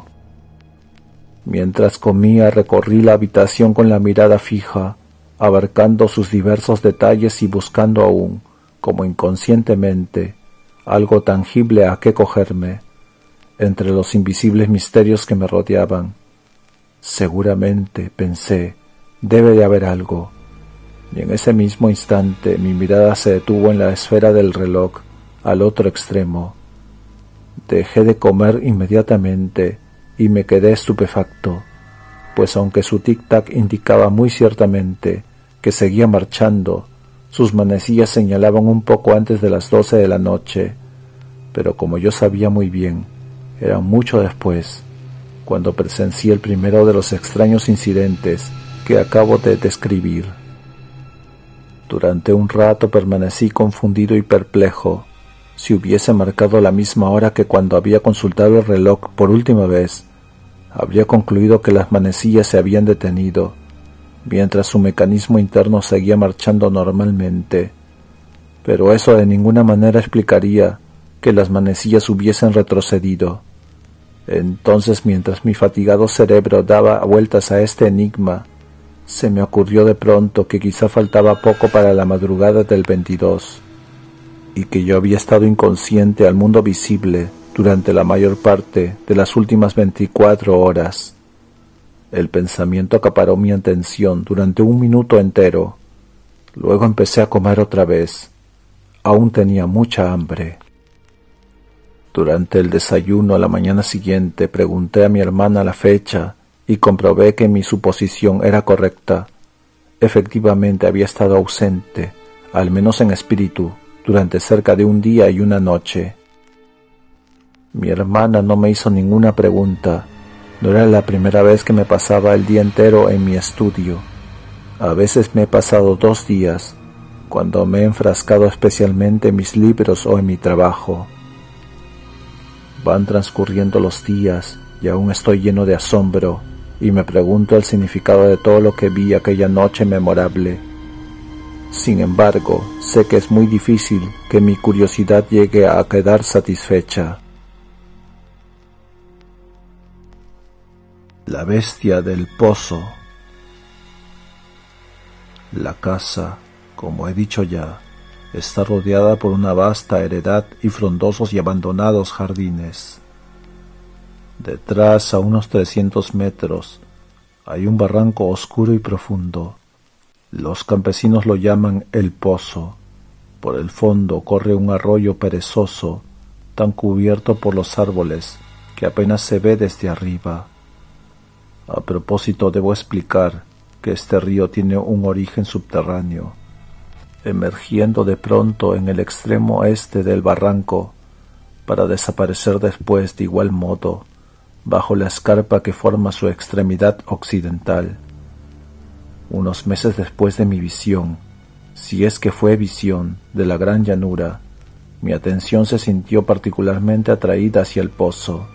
Speaker 1: Mientras comía recorrí la habitación con la mirada fija, abarcando sus diversos detalles y buscando aún, como inconscientemente, algo tangible a qué cogerme, entre los invisibles misterios que me rodeaban. Seguramente, pensé, debe de haber algo. Y en ese mismo instante mi mirada se detuvo en la esfera del reloj, al otro extremo. Dejé de comer inmediatamente y me quedé estupefacto, pues aunque su tic-tac indicaba muy ciertamente que seguía marchando, sus manecillas señalaban un poco antes de las doce de la noche, pero como yo sabía muy bien, era mucho después, cuando presencié el primero de los extraños incidentes que acabo de describir. Durante un rato permanecí confundido y perplejo. Si hubiese marcado la misma hora que cuando había consultado el reloj por última vez, habría concluido que las manecillas se habían detenido, mientras su mecanismo interno seguía marchando normalmente. Pero eso de ninguna manera explicaría que las manecillas hubiesen retrocedido. Entonces, mientras mi fatigado cerebro daba vueltas a este enigma, se me ocurrió de pronto que quizá faltaba poco para la madrugada del veintidós, y que yo había estado inconsciente al mundo visible durante la mayor parte de las últimas veinticuatro horas. El pensamiento acaparó mi atención durante un minuto entero. Luego empecé a comer otra vez. Aún tenía mucha hambre. Durante el desayuno a la mañana siguiente pregunté a mi hermana la fecha y comprobé que mi suposición era correcta. Efectivamente había estado ausente, al menos en espíritu, durante cerca de un día y una noche. Mi hermana no me hizo ninguna pregunta. No era la primera vez que me pasaba el día entero en mi estudio. A veces me he pasado dos días, cuando me he enfrascado especialmente en mis libros o en mi trabajo. Van transcurriendo los días y aún estoy lleno de asombro y me pregunto el significado de todo lo que vi aquella noche memorable. Sin embargo, sé que es muy difícil que mi curiosidad llegue a quedar satisfecha. La bestia del pozo. La casa, como he dicho ya, está rodeada por una vasta heredad y frondosos y abandonados jardines. Detrás, a unos trescientos metros, hay un barranco oscuro y profundo. Los campesinos lo llaman el pozo. Por el fondo corre un arroyo perezoso, tan cubierto por los árboles que apenas se ve desde arriba. A propósito, debo explicar que este río tiene un origen subterráneo, emergiendo de pronto en el extremo este del barranco, para desaparecer después de igual modo bajo la escarpa que forma su extremidad occidental. Unos meses después de mi visión, si es que fue visión, de la gran llanura, mi atención se sintió particularmente atraída hacia el pozo.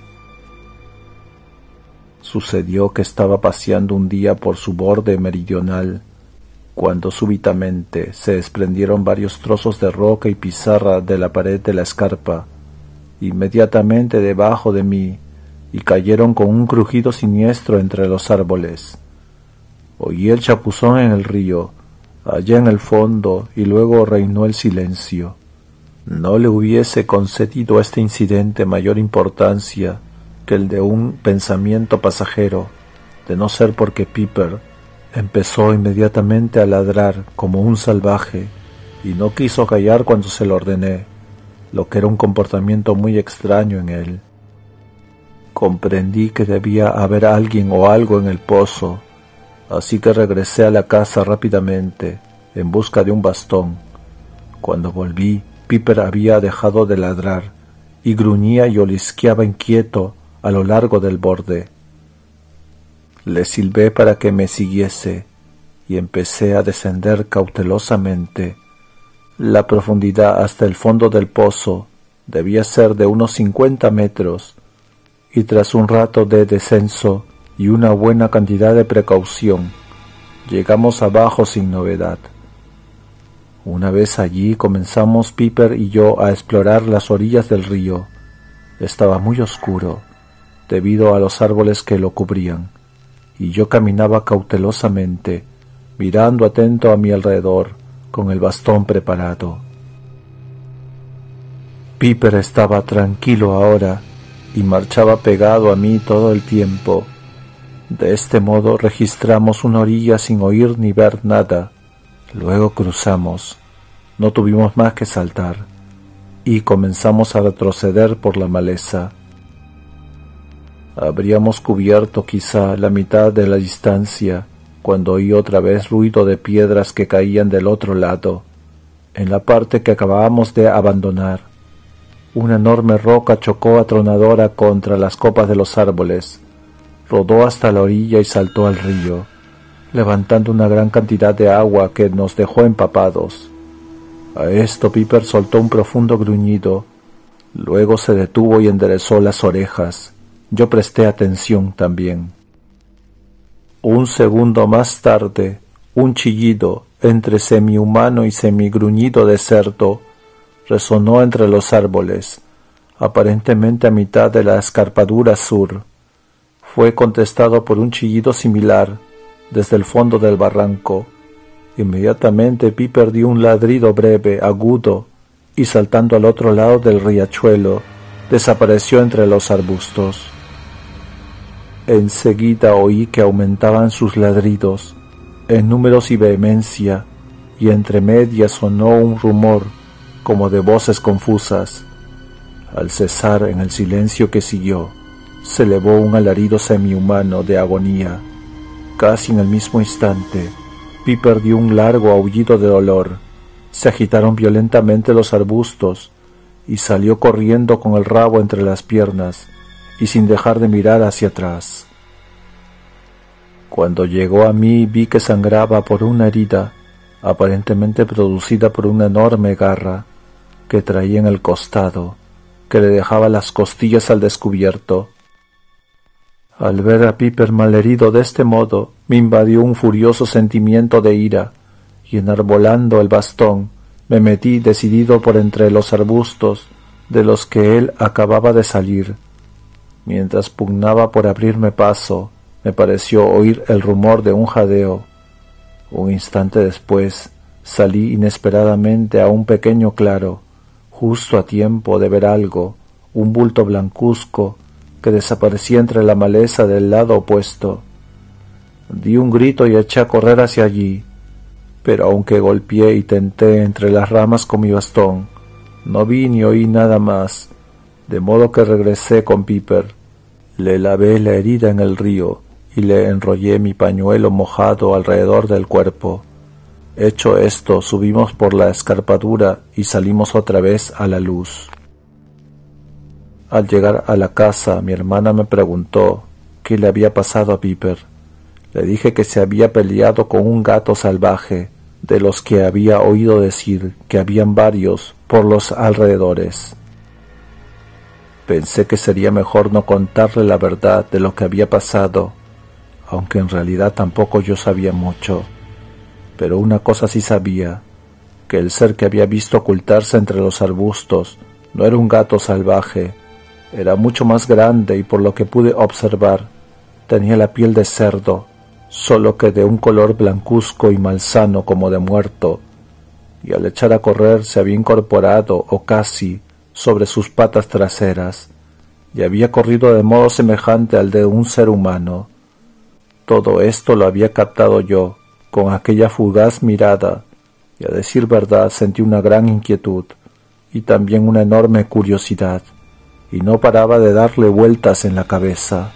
Speaker 1: Sucedió que estaba paseando un día por su borde meridional, cuando súbitamente se desprendieron varios trozos de roca y pizarra de la pared de la escarpa, inmediatamente debajo de mí, y cayeron con un crujido siniestro entre los árboles. Oí el chapuzón en el río, allá en el fondo, y luego reinó el silencio. No le hubiese concedido a este incidente mayor importancia que el de un pensamiento pasajero, de no ser porque Piper empezó inmediatamente a ladrar como un salvaje y no quiso callar cuando se lo ordené, lo que era un comportamiento muy extraño en él. Comprendí que debía haber alguien o algo en el pozo, así que regresé a la casa rápidamente, en busca de un bastón. Cuando volví, Piper había dejado de ladrar y gruñía y olisqueaba inquieto a lo largo del borde. Le silbé para que me siguiese y empecé a descender cautelosamente. La profundidad hasta el fondo del pozo debía ser de unos cincuenta metros, y tras un rato de descenso y una buena cantidad de precaución, llegamos abajo sin novedad. Una vez allí comenzamos Piper y yo a explorar las orillas del río. Estaba muy oscuro, debido a los árboles que lo cubrían, y yo caminaba cautelosamente, mirando atento a mi alrededor, con el bastón preparado. Piper estaba tranquilo ahora, y marchaba pegado a mí todo el tiempo. De este modo registramos una orilla sin oír ni ver nada. Luego cruzamos, no tuvimos más que saltar, y comenzamos a retroceder por la maleza. Habríamos cubierto quizá la mitad de la distancia cuando oí otra vez ruido de piedras que caían del otro lado, en la parte que acabábamos de abandonar. Una enorme roca chocó atronadora contra las copas de los árboles, rodó hasta la orilla y saltó al río, levantando una gran cantidad de agua que nos dejó empapados. A esto Piper soltó un profundo gruñido, luego se detuvo y enderezó las orejas. Yo presté atención también. Un segundo más tarde, un chillido entre semihumano y semigruñido de cerdo resonó entre los árboles, aparentemente a mitad de la escarpadura sur. Fue contestado por un chillido similar desde el fondo del barranco. Inmediatamente Piper dio un ladrido breve, agudo, y saltando al otro lado del riachuelo, desapareció entre los arbustos. Enseguida oí que aumentaban sus ladridos, en números y vehemencia, y entre medias sonó un rumor como de voces confusas. Al cesar en el silencio que siguió, se elevó un alarido semihumano de agonía. Casi en el mismo instante, Piper dio un largo aullido de dolor, se agitaron violentamente los arbustos, y salió corriendo con el rabo entre las piernas, y sin dejar de mirar hacia atrás. Cuando llegó a mí vi que sangraba por una herida, aparentemente producida por una enorme garra, que traía en el costado, que le dejaba las costillas al descubierto. Al ver a Piper malherido de este modo, me invadió un furioso sentimiento de ira, y enarbolando el bastón, me metí decidido por entre los arbustos de los que él acababa de salir. Mientras pugnaba por abrirme paso, me pareció oír el rumor de un jadeo. Un instante después salí inesperadamente a un pequeño claro, justo a tiempo de ver algo, un bulto blancuzco que desaparecía entre la maleza del lado opuesto. Di un grito y eché a correr hacia allí, pero aunque golpeé y tenté entre las ramas con mi bastón, no vi ni oí nada más, de modo que regresé con Piper. Le lavé la herida en el río y le enrollé mi pañuelo mojado alrededor del cuerpo. Hecho esto, subimos por la escarpadura y salimos otra vez a la luz. Al llegar a la casa, mi hermana me preguntó qué le había pasado a Piper. Le dije que se había peleado con un gato salvaje, de los que había oído decir que habían varios por los alrededores. Pensé que sería mejor no contarle la verdad de lo que había pasado, aunque en realidad tampoco yo sabía mucho. Pero una cosa sí sabía, que el ser que había visto ocultarse entre los arbustos no era un gato salvaje, era mucho más grande y por lo que pude observar, tenía la piel de cerdo, solo que de un color blancuzco y malsano como de muerto, y al echar a correr se había incorporado, o casi, sobre sus patas traseras, y había corrido de modo semejante al de un ser humano. Todo esto lo había captado yo, con aquella fugaz mirada, y a decir verdad sentí una gran inquietud, y también una enorme curiosidad, y no paraba de darle vueltas en la cabeza.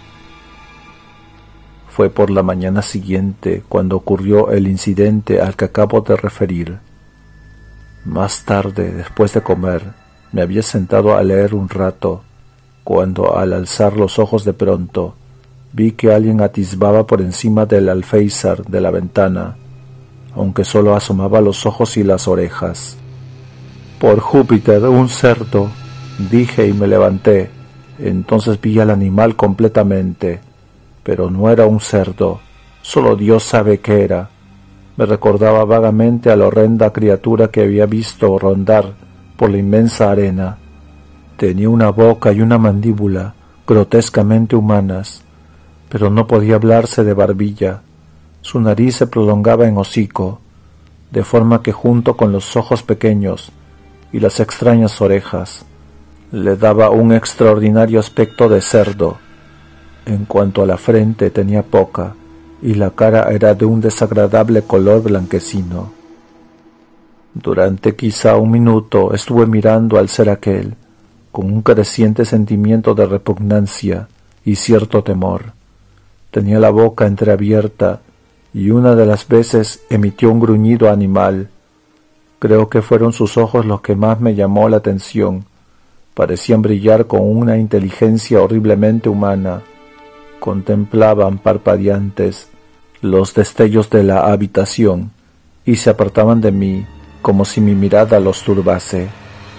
Speaker 1: Fue por la mañana siguiente cuando ocurrió el incidente al que acabo de referir. Más tarde, después de comer, me había sentado a leer un rato, cuando al alzar los ojos de pronto, vi que alguien atisbaba por encima del alféizar de la ventana, aunque solo asomaba los ojos y las orejas. «Por Júpiter, un cerdo», dije y me levanté. Entonces vi al animal completamente, pero no era un cerdo, solo Dios sabe qué era. Me recordaba vagamente a la horrenda criatura que había visto rondar por la inmensa arena. Tenía una boca y una mandíbula grotescamente humanas, pero no podía hablarse de barbilla. Su nariz se prolongaba en hocico, de forma que junto con los ojos pequeños y las extrañas orejas, le daba un extraordinario aspecto de cerdo. En cuanto a la frente, tenía poca, y la cara era de un desagradable color blanquecino. Durante quizá un minuto estuve mirando al ser aquel, con un creciente sentimiento de repugnancia y cierto temor. Tenía la boca entreabierta, y una de las veces emitió un gruñido animal. Creo que fueron sus ojos los que más me llamó la atención. Parecían brillar con una inteligencia horriblemente humana. Contemplaban parpadeantes los destellos de la habitación y se apartaban de mí como si mi mirada los turbase.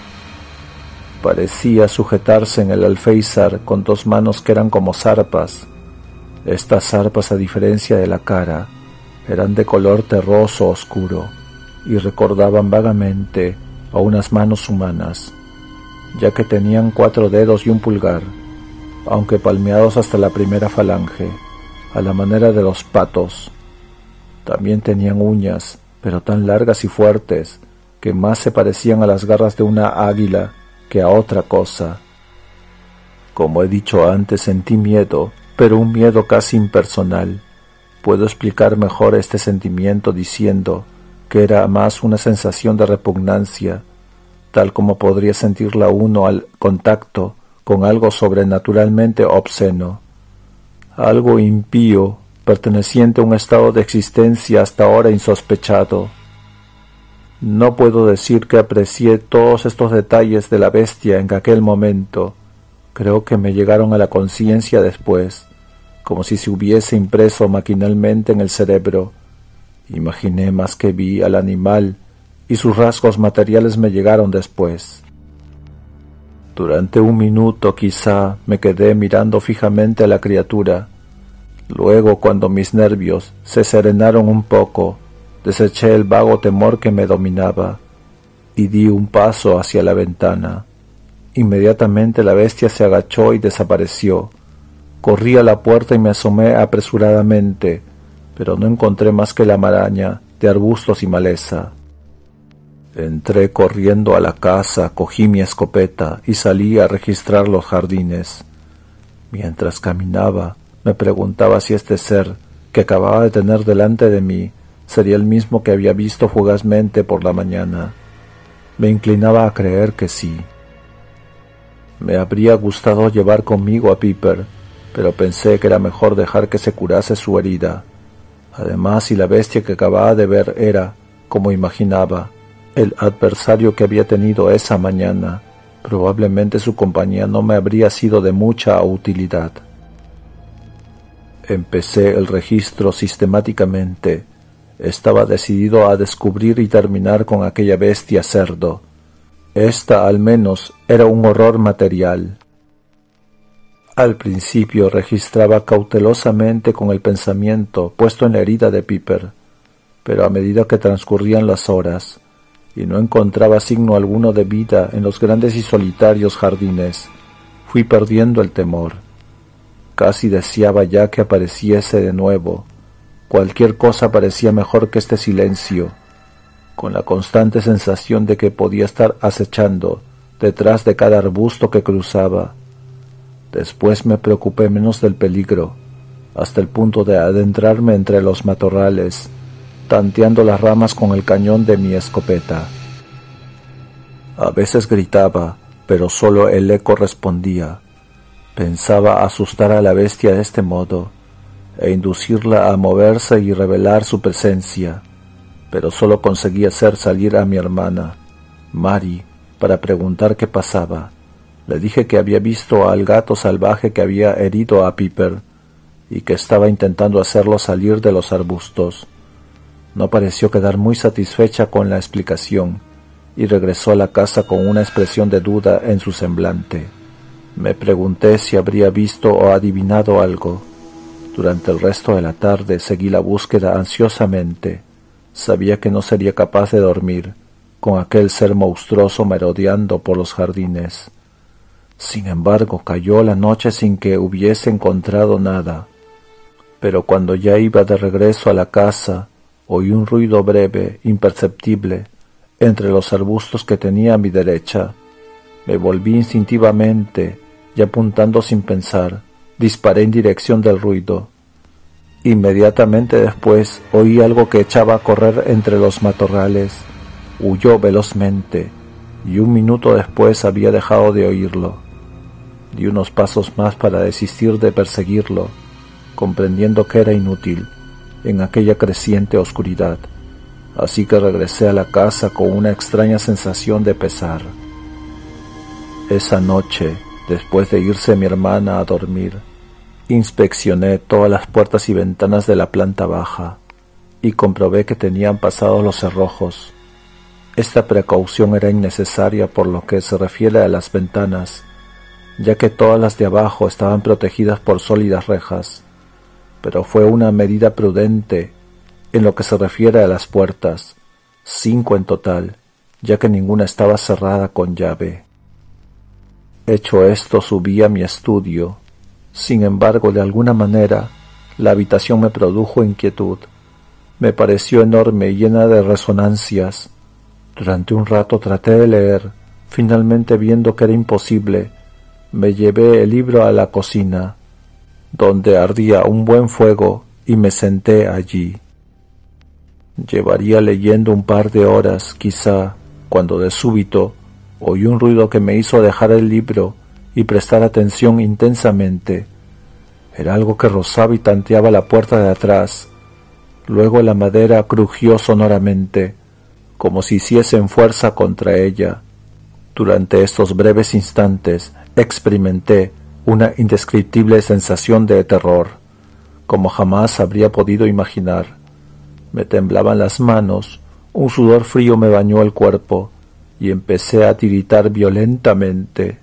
Speaker 1: Parecía sujetarse en el alféizar con dos manos que eran como zarpas. Estas zarpas, a diferencia de la cara, eran de color terroso oscuro y recordaban vagamente a unas manos humanas, ya que tenían cuatro dedos y un pulgar, aunque palmeados hasta la primera falange, a la manera de los patos. También tenían uñas, pero tan largas y fuertes, que más se parecían a las garras de una águila que a otra cosa. Como he dicho antes, sentí miedo, pero un miedo casi impersonal. Puedo explicar mejor este sentimiento diciendo que era más una sensación de repugnancia, tal como podría sentirla uno al contacto con algo sobrenaturalmente obsceno, algo impío, perteneciente a un estado de existencia hasta ahora insospechado. No puedo decir que aprecié todos estos detalles de la bestia en aquel momento. Creo que me llegaron a la conciencia después, como si se hubiese impreso maquinalmente en el cerebro. Imaginé más que vi al animal, y sus rasgos materiales me llegaron después. Durante un minuto quizá me quedé mirando fijamente a la criatura. Luego, cuando mis nervios se serenaron un poco, deseché el vago temor que me dominaba y di un paso hacia la ventana. Inmediatamente la bestia se agachó y desapareció, Corrí a la puerta y me asomé apresuradamente, pero no encontré más que la maraña de arbustos y maleza. Entré corriendo a la casa, cogí mi escopeta y salí a registrar los jardines. Mientras caminaba, me preguntaba si este ser que acababa de tener delante de mí sería el mismo que había visto fugazmente por la mañana. Me inclinaba a creer que sí. Me habría gustado llevar conmigo a Piper, pero pensé que era mejor dejar que se curase su herida. Además, si la bestia que acababa de ver era, como imaginaba, el adversario que había tenido esa mañana, probablemente su compañía no me habría sido de mucha utilidad. Empecé el registro sistemáticamente. Estaba decidido a descubrir y terminar con aquella bestia cerdo. Esta, al menos, era un horror material. Al principio registraba cautelosamente con el pensamiento puesto en la herida de Piper, pero a medida que transcurrían las horas, y no encontraba signo alguno de vida en los grandes y solitarios jardines, fui perdiendo el temor. Casi deseaba ya que apareciese de nuevo. Cualquier cosa parecía mejor que este silencio, con la constante sensación de que podía estar acechando detrás de cada arbusto que cruzaba. Después me preocupé menos del peligro, hasta el punto de adentrarme entre los matorrales, tanteando las ramas con el cañón de mi escopeta. A veces gritaba, pero solo el eco respondía. Pensaba asustar a la bestia de este modo, e inducirla a moverse y revelar su presencia, pero solo conseguía hacer salir a mi hermana, Mary, para preguntar qué pasaba. Le dije que había visto al gato salvaje que había herido a Piper, y que estaba intentando hacerlo salir de los arbustos. No pareció quedar muy satisfecha con la explicación, y regresó a la casa con una expresión de duda en su semblante. Me pregunté si habría visto o adivinado algo. Durante el resto de la tarde seguí la búsqueda ansiosamente. Sabía que no sería capaz de dormir, con aquel ser monstruoso merodeando por los jardines. Sin embargo, cayó la noche sin que hubiese encontrado nada. Pero cuando ya iba de regreso a la casa, oí un ruido breve, imperceptible, entre los arbustos que tenía a mi derecha. Me volví instintivamente, y apuntando sin pensar, disparé en dirección del ruido. Inmediatamente después oí algo que echaba a correr entre los matorrales. Huyó velozmente, y un minuto después había dejado de oírlo. Di unos pasos más para desistir de perseguirlo, comprendiendo que era inútil en aquella creciente oscuridad, así que regresé a la casa con una extraña sensación de pesar. Esa noche, después de irse mi hermana a dormir, inspeccioné todas las puertas y ventanas de la planta baja y comprobé que tenían pasados los cerrojos. Esta precaución era innecesaria por lo que se refiere a las ventanas, ya que todas las de abajo estaban protegidas por sólidas rejas, pero fue una medida prudente en lo que se refiere a las puertas, cinco en total, ya que ninguna estaba cerrada con llave. Hecho esto, subí a mi estudio. Sin embargo, de alguna manera, la habitación me produjo inquietud. Me pareció enorme y llena de resonancias. Durante un rato traté de leer. Finalmente, viendo que era imposible, me llevé el libro a la cocina, donde ardía un buen fuego, y me senté allí. Llevaría leyendo un par de horas, quizá, cuando de súbito oí un ruido que me hizo dejar el libro y prestar atención intensamente. Era algo que rozaba y tanteaba la puerta de atrás. Luego la madera crujió sonoramente, como si hiciesen fuerza contra ella. Durante estos breves instantes experimenté una indescriptible sensación de terror, como jamás habría podido imaginar. Me temblaban las manos, un sudor frío me bañó el cuerpo, y empecé a tiritar violentamente.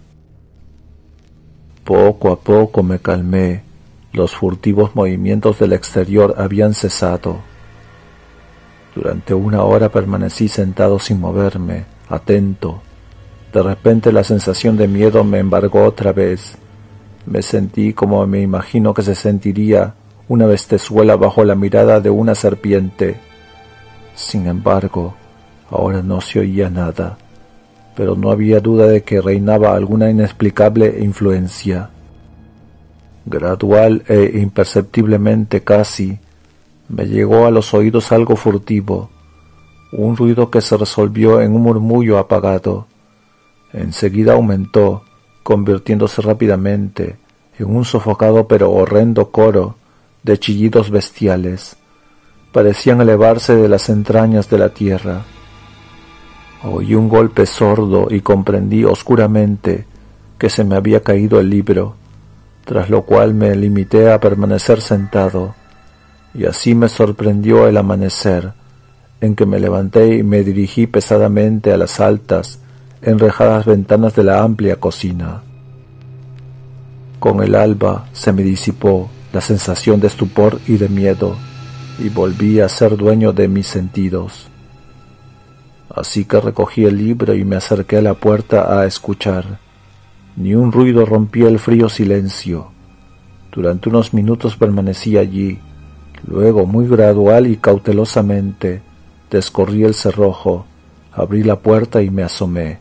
Speaker 1: Poco a poco me calmé. Los furtivos movimientos del exterior habían cesado. Durante una hora permanecí sentado sin moverme, atento. De repente la sensación de miedo me embargó otra vez, Me sentí como me imagino que se sentiría una bestezuela bajo la mirada de una serpiente. Sin embargo, ahora no se oía nada, pero no había duda de que reinaba alguna inexplicable influencia. Gradual e imperceptiblemente casi, me llegó a los oídos algo furtivo, un ruido que se resolvió en un murmullo apagado. Enseguida aumentó, convirtiéndose rápidamente en un sofocado pero horrendo coro de chillidos bestiales. Parecían elevarse de las entrañas de la tierra. Oí un golpe sordo y comprendí oscuramente que se me había caído el libro, tras lo cual me limité a permanecer sentado, y así me sorprendió el amanecer, en que me levanté y me dirigí pesadamente a las altas, enrejadas ventanas de la amplia cocina. Con el alba se me disipó la sensación de estupor y de miedo, y volví a ser dueño de mis sentidos. Así que recogí el libro y me acerqué a la puerta a escuchar. Ni un ruido rompía el frío silencio. Durante unos minutos permanecí allí, luego muy gradual y cautelosamente descorrí el cerrojo, abrí la puerta y me asomé.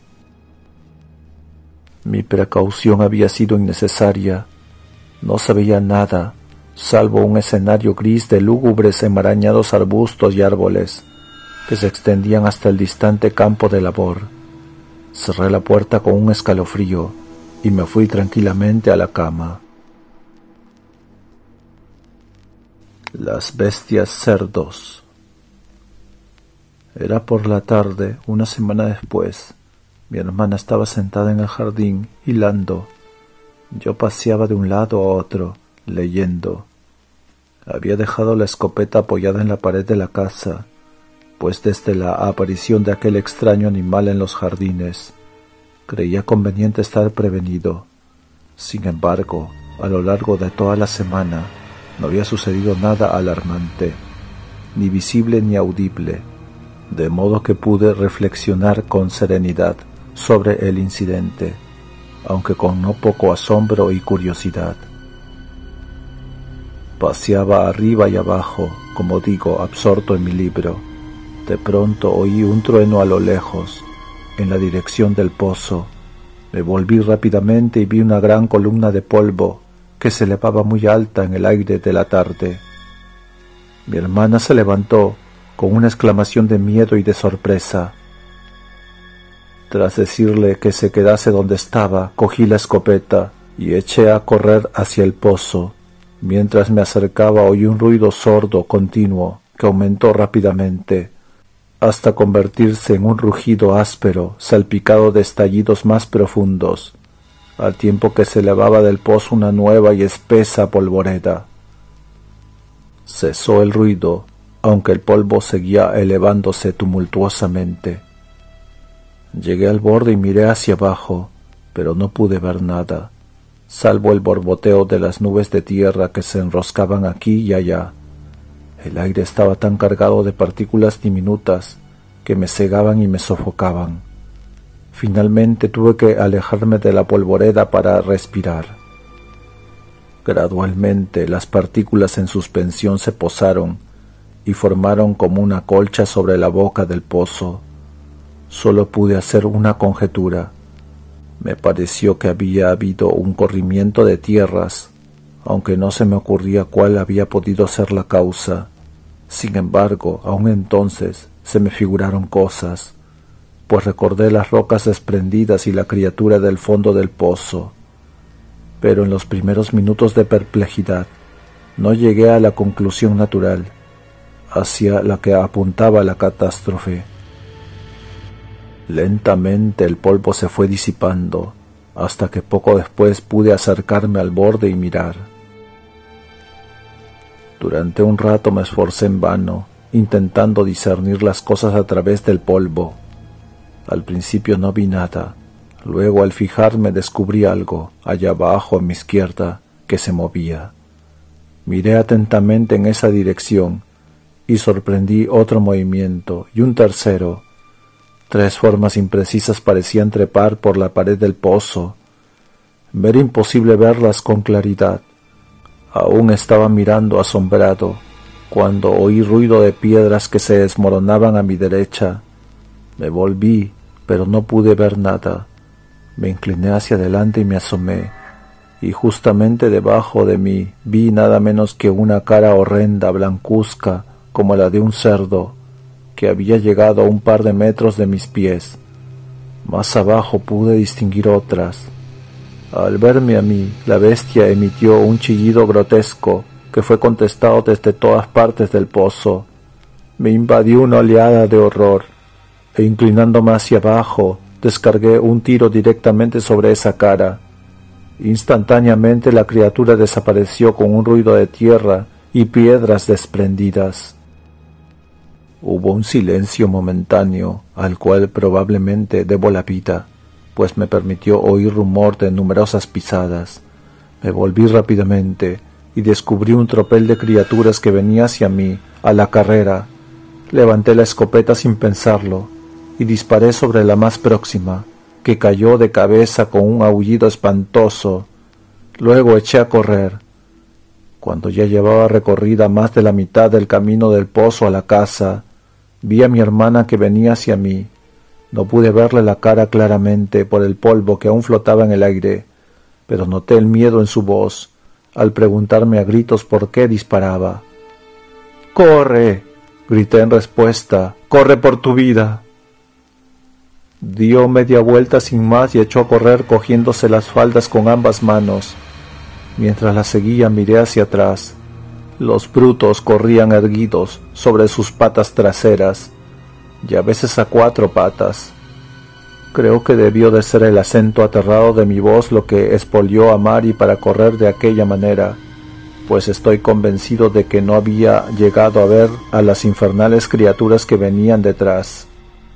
Speaker 1: Mi precaución había sido innecesaria. No se veía nada, salvo un escenario gris de lúgubres enmarañados arbustos y árboles que se extendían hasta el distante campo de labor. Cerré la puerta con un escalofrío y me fui tranquilamente a la cama. Las bestias cerdos. Era por la tarde, una semana después. Mi hermana estaba sentada en el jardín, hilando. Yo paseaba de un lado a otro, leyendo. Había dejado la escopeta apoyada en la pared de la casa, pues desde la aparición de aquel extraño animal en los jardines, creía conveniente estar prevenido. Sin embargo, a lo largo de toda la semana, no había sucedido nada alarmante, ni visible ni audible, de modo que pude reflexionar con serenidad sobre el incidente, aunque con no poco asombro y curiosidad. Paseaba arriba y abajo, como digo, absorto en mi libro. De pronto oí un trueno a lo lejos, en la dirección del pozo. Me volví rápidamente y vi una gran columna de polvo que se elevaba muy alta en el aire de la tarde. Mi hermana se levantó con una exclamación de miedo y de sorpresa. Tras decirle que se quedase donde estaba, cogí la escopeta y eché a correr hacia el pozo. Mientras me acercaba oí un ruido sordo continuo que aumentó rápidamente, hasta convertirse en un rugido áspero, salpicado de estallidos más profundos, al tiempo que se elevaba del pozo una nueva y espesa polvoreda. Cesó el ruido, aunque el polvo seguía elevándose tumultuosamente. Llegué al borde y miré hacia abajo, pero no pude ver nada, salvo el borboteo de las nubes de tierra que se enroscaban aquí y allá. El aire estaba tan cargado de partículas diminutas que me cegaban y me sofocaban. Finalmente tuve que alejarme de la polvoreda para respirar. Gradualmente las partículas en suspensión se posaron y formaron como una colcha sobre la boca del pozo. Solo pude hacer una conjetura. Me pareció que había habido un corrimiento de tierras, aunque no se me ocurría cuál había podido ser la causa. Sin embargo, aún entonces se me figuraron cosas, pues recordé las rocas desprendidas y la criatura del fondo del pozo. Pero en los primeros minutos de perplejidad no llegué a la conclusión natural, hacia la que apuntaba la catástrofe. Lentamente el polvo se fue disipando, hasta que poco después pude acercarme al borde y mirar. Durante un rato me esforcé en vano, intentando discernir las cosas a través del polvo. Al principio no vi nada, luego al fijarme descubrí algo, allá abajo a mi izquierda, que se movía. Miré atentamente en esa dirección, y sorprendí otro movimiento, y un tercero. Tres formas imprecisas parecían trepar por la pared del pozo. Me era imposible verlas con claridad. Aún estaba mirando asombrado cuando oí ruido de piedras que se desmoronaban a mi derecha. Me volví, pero no pude ver nada. Me incliné hacia adelante y me asomé, y justamente debajo de mí vi nada menos que una cara horrenda, blancuzca, como la de un cerdo, que había llegado a un par de metros de mis pies. Más abajo pude distinguir otras. Al verme a mí, la bestia emitió un chillido grotesco que fue contestado desde todas partes del pozo. Me invadió una oleada de horror, e inclinándome hacia abajo, descargué un tiro directamente sobre esa cara. Instantáneamente la criatura desapareció con un ruido de tierra y piedras desprendidas. Hubo un silencio momentáneo, al cual probablemente debo la vida, pues me permitió oír rumor de numerosas pisadas. Me volví rápidamente y descubrí un tropel de criaturas que venía hacia mí, a la carrera. Levanté la escopeta sin pensarlo y disparé sobre la más próxima, que cayó de cabeza con un aullido espantoso. Luego eché a correr. Cuando ya llevaba recorrida más de la mitad del camino del pozo a la casa, vi a mi hermana que venía hacia mí. No pude verle la cara claramente por el polvo que aún flotaba en el aire, pero noté el miedo en su voz al preguntarme a gritos por qué disparaba. «¡Corre!», grité en respuesta. «¡Corre por tu vida!». Dio media vuelta sin más y echó a correr cogiéndose las faldas con ambas manos. Mientras la seguía miré hacia atrás. Los brutos corrían erguidos sobre sus patas traseras, y a veces a cuatro patas. Creo que debió de ser el acento aterrado de mi voz lo que expolió a Mari para correr de aquella manera, pues estoy convencido de que no había llegado a ver a las infernales criaturas que venían detrás.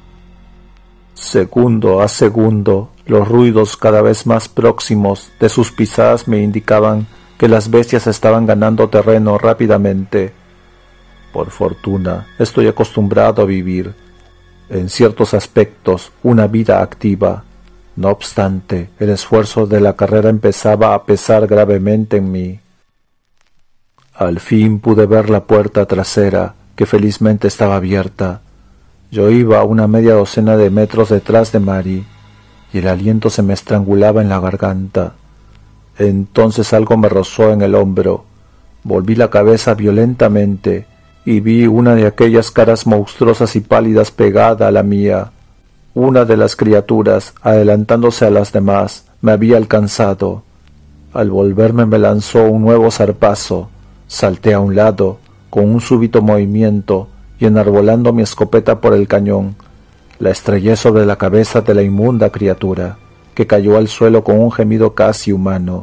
Speaker 1: Segundo a segundo, los ruidos cada vez más próximos de sus pisadas me indicaban que las bestias estaban ganando terreno rápidamente. Por fortuna, estoy acostumbrado a vivir, en ciertos aspectos, una vida activa. No obstante, el esfuerzo de la carrera empezaba a pesar gravemente en mí. Al fin pude ver la puerta trasera, que felizmente estaba abierta. Yo iba a una media docena de metros detrás de Mari, y el aliento se me estrangulaba en la garganta. Entonces algo me rozó en el hombro. Volví la cabeza violentamente y vi una de aquellas caras monstruosas y pálidas pegada a la mía. Una de las criaturas, adelantándose a las demás, me había alcanzado. Al volverme me lanzó un nuevo zarpazo. Salté a un lado, con un súbito movimiento, y enarbolando mi escopeta por el cañón, la estrellé sobre la cabeza de la inmunda criatura, que cayó al suelo con un gemido casi humano.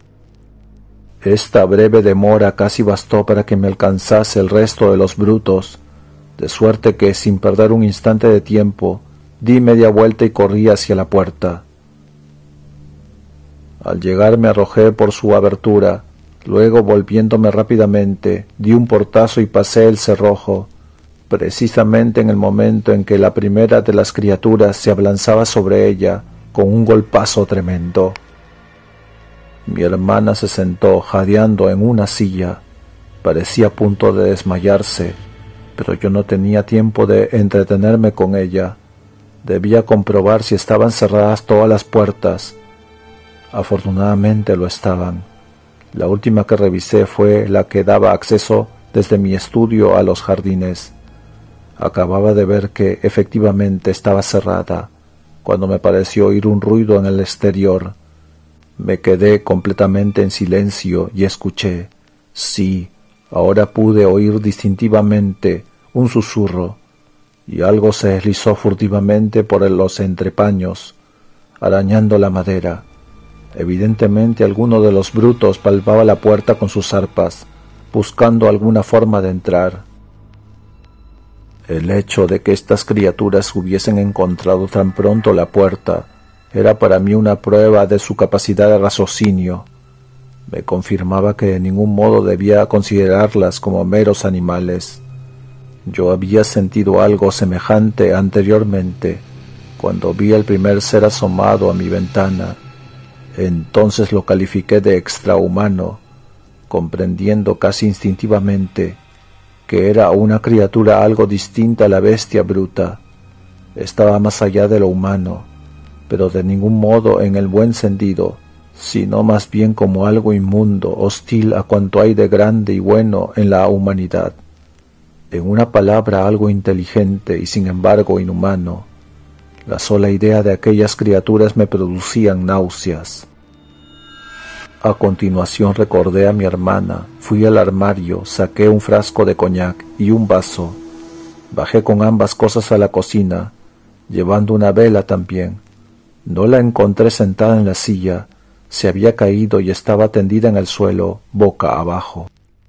Speaker 1: Esta breve demora casi bastó para que me alcanzase el resto de los brutos, de suerte que, sin perder un instante de tiempo, di media vuelta y corrí hacia la puerta. Al llegar me arrojé por su abertura, luego volviéndome rápidamente, di un portazo y pasé el cerrojo, precisamente en el momento en que la primera de las criaturas se abalanzaba sobre ella con un golpazo tremendo. Mi hermana se sentó jadeando en una silla. Parecía a punto de desmayarse, pero yo no tenía tiempo de entretenerme con ella. Debía comprobar si estaban cerradas todas las puertas. Afortunadamente lo estaban. La última que revisé fue la que daba acceso desde mi estudio a los jardines. Acababa de ver que efectivamente estaba cerrada, cuando me pareció oír un ruido en el exterior. Me quedé completamente en silencio y escuché. Sí, ahora pude oír distintivamente un susurro, y algo se deslizó furtivamente por los entrepaños, arañando la madera. Evidentemente alguno de los brutos palpaba la puerta con sus arpas, buscando alguna forma de entrar. El hecho de que estas criaturas hubiesen encontrado tan pronto la puerta era para mí una prueba de su capacidad de raciocinio. Me confirmaba que de ningún modo debía considerarlas como meros animales. Yo había sentido algo semejante anteriormente, cuando vi al primer ser asomado a mi ventana. Entonces lo califiqué de extrahumano, comprendiendo casi instintivamente que era una criatura algo distinta a la bestia bruta. Estaba más allá de lo humano, pero de ningún modo en el buen sentido, sino más bien como algo inmundo, hostil a cuanto hay de grande y bueno en la humanidad. En una palabra, algo inteligente y sin embargo inhumano. La sola idea de aquellas criaturas me producían náuseas. A continuación recordé a mi hermana, fui al armario, saqué un frasco de coñac y un vaso. Bajé con ambas cosas a la cocina, llevando una vela también. No la encontré sentada en la silla, se había caído y estaba tendida en el suelo, boca abajo.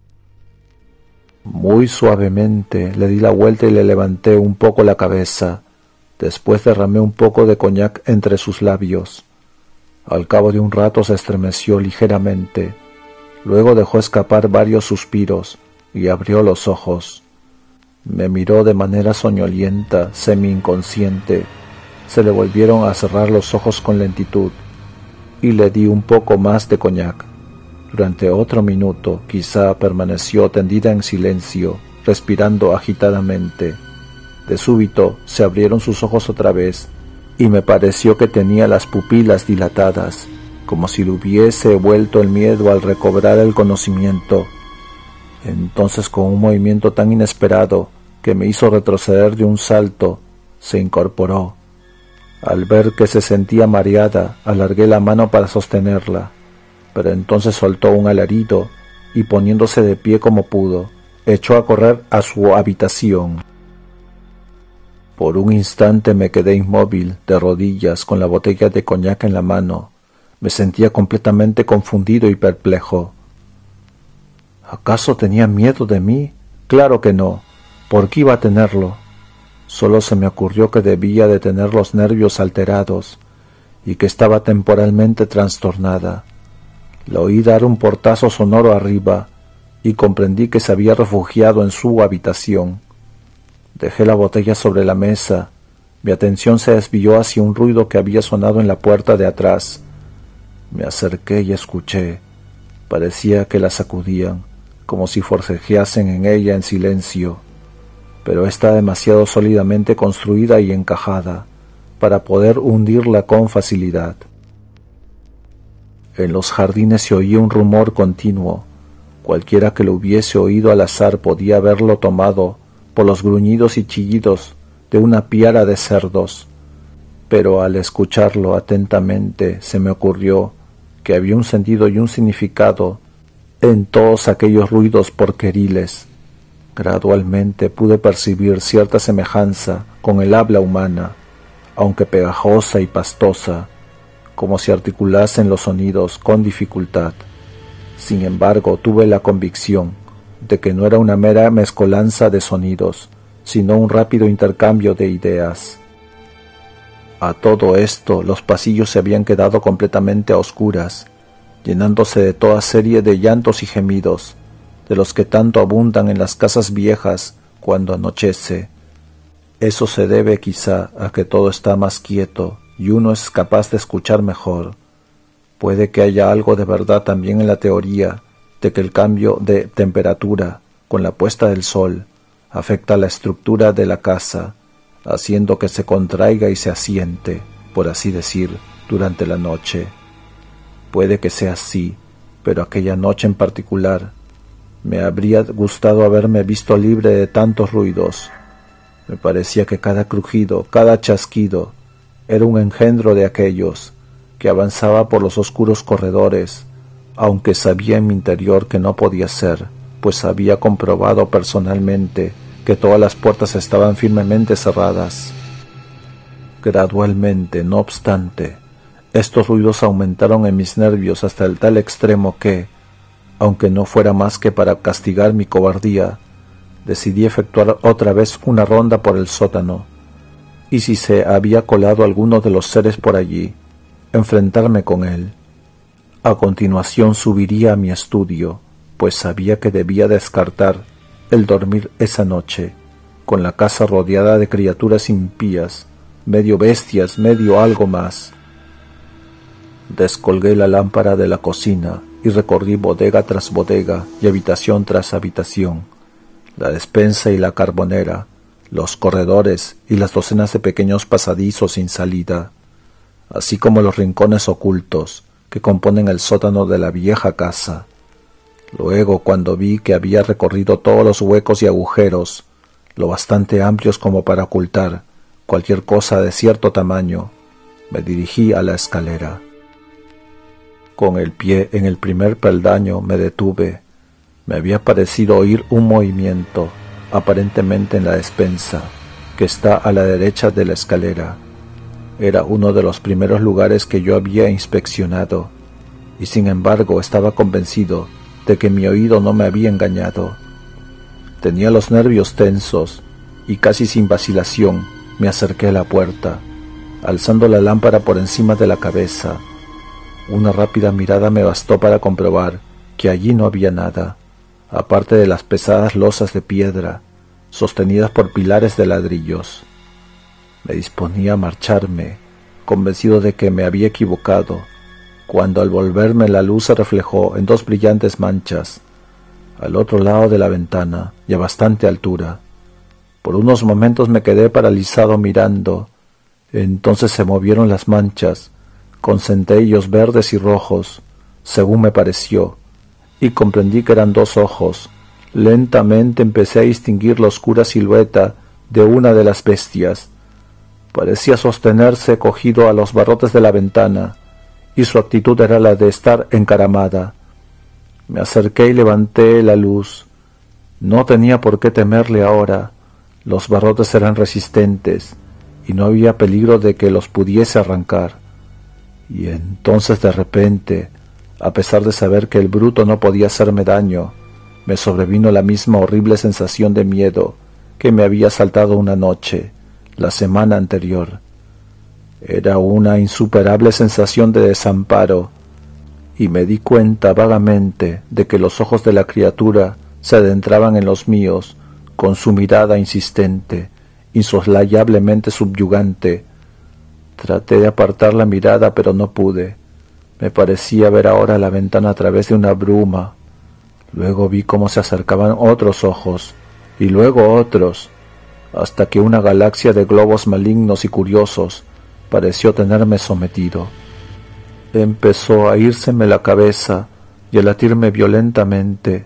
Speaker 1: Muy suavemente le di la vuelta y le levanté un poco la cabeza. Después derramé un poco de coñac entre sus labios. Al cabo de un rato se estremeció ligeramente, luego dejó escapar varios suspiros y abrió los ojos. Me miró de manera soñolienta, semi-inconsciente. Se le volvieron a cerrar los ojos con lentitud y le di un poco más de coñac. Durante otro minuto, quizá, permaneció tendida en silencio, respirando agitadamente. De súbito se abrieron sus ojos otra vez y me pareció que tenía las pupilas dilatadas, como si le hubiese vuelto el miedo al recobrar el conocimiento. Entonces, con un movimiento tan inesperado que me hizo retroceder de un salto, se incorporó. Al ver que se sentía mareada, alargué la mano para sostenerla, pero entonces soltó un alarido y, poniéndose de pie como pudo, echó a correr a su habitación. Por un instante me quedé inmóvil, de rodillas, con la botella de coñac en la mano. Me sentía completamente confundido y perplejo. ¿Acaso tenía miedo de mí? Claro que no. ¿Por qué iba a tenerlo? Solo se me ocurrió que debía de tener los nervios alterados y que estaba temporalmente trastornada. La oí dar un portazo sonoro arriba y comprendí que se había refugiado en su habitación. Dejé la botella sobre la mesa. Mi atención se desvió hacia un ruido que había sonado en la puerta de atrás. Me acerqué y escuché. Parecía que la sacudían, como si forcejeasen en ella en silencio, pero está demasiado sólidamente construida y encajada para poder hundirla con facilidad. En los jardines se oía un rumor continuo. Cualquiera que lo hubiese oído al azar podía haberlo tomado por los gruñidos y chillidos de una piara de cerdos, pero al escucharlo atentamente se me ocurrió que había un sentido y un significado en todos aquellos ruidos porqueriles. Gradualmente pude percibir cierta semejanza con el habla humana, aunque pegajosa y pastosa, como si articulasen los sonidos con dificultad. Sin embargo, tuve la convicción de que no era una mera mezcolanza de sonidos, sino un rápido intercambio de ideas. A todo esto, los pasillos se habían quedado completamente a oscuras, llenándose de toda serie de llantos y gemidos, de los que tanto abundan en las casas viejas cuando anochece. Eso se debe quizá a que todo está más quieto y uno es capaz de escuchar mejor. Puede que haya algo de verdad también en la teoría de que el cambio de temperatura con la puesta del sol afecta la estructura de la casa, haciendo que se contraiga y se asiente, por así decir, durante la noche. Puede que sea así, pero aquella noche en particular me habría gustado haberme visto libre de tantos ruidos. Me parecía que cada crujido, cada chasquido, era un engendro de aquellos que avanzaba por los oscuros corredores, aunque sabía en mi interior que no podía ser, pues había comprobado personalmente que todas las puertas estaban firmemente cerradas. Gradualmente, no obstante, estos ruidos aumentaron en mis nervios hasta el tal extremo que, aunque no fuera más que para castigar mi cobardía, decidí efectuar otra vez una ronda por el sótano, y si se había colado alguno de los seres por allí, enfrentarme con él. A continuación subiría a mi estudio, pues sabía que debía descartar el dormir esa noche, con la casa rodeada de criaturas impías, medio bestias, medio algo más. Descolgué la lámpara de la cocina y recorrí bodega tras bodega y habitación tras habitación, la despensa y la carbonera, los corredores y las docenas de pequeños pasadizos sin salida, así como los rincones ocultos que componen el sótano de la vieja casa. Luego, cuando vi que había recorrido todos los huecos y agujeros, lo bastante amplios como para ocultar cualquier cosa de cierto tamaño, me dirigí a la escalera. Con el pie en el primer peldaño me detuve. Me había parecido oír un movimiento, aparentemente en la despensa, que está a la derecha de la escalera. Era uno de los primeros lugares que yo había inspeccionado, y sin embargo estaba convencido de que mi oído no me había engañado. Tenía los nervios tensos, y casi sin vacilación me acerqué a la puerta, alzando la lámpara por encima de la cabeza. Una rápida mirada me bastó para comprobar que allí no había nada, aparte de las pesadas losas de piedra, sostenidas por pilares de ladrillos. Me disponía a marcharme, convencido de que me había equivocado, cuando al volverme la luz se reflejó en dos brillantes manchas, al otro lado de la ventana y a bastante altura. Por unos momentos me quedé paralizado mirando. Entonces se movieron las manchas, con centellos verdes y rojos, según me pareció, y comprendí que eran dos ojos. Lentamente empecé a distinguir la oscura silueta de una de las bestias. Parecía sostenerse cogido a los barrotes de la ventana, y su actitud era la de estar encaramada. Me acerqué y levanté la luz. No tenía por qué temerle ahora. Los barrotes eran resistentes, y no había peligro de que los pudiese arrancar. Y entonces de repente, a pesar de saber que el bruto no podía hacerme daño, me sobrevino la misma horrible sensación de miedo que me había asaltado una noche, la semana anterior. Era una insuperable sensación de desamparo, y me di cuenta vagamente de que los ojos de la criatura se adentraban en los míos con su mirada insistente, insoslayablemente subyugante. Traté de apartar la mirada, pero no pude. Me parecía ver ahora la ventana a través de una bruma. Luego vi cómo se acercaban otros ojos, y luego otros, hasta que una galaxia de globos malignos y curiosos pareció tenerme sometido. Empezó a írseme la cabeza y a latirme violentamente.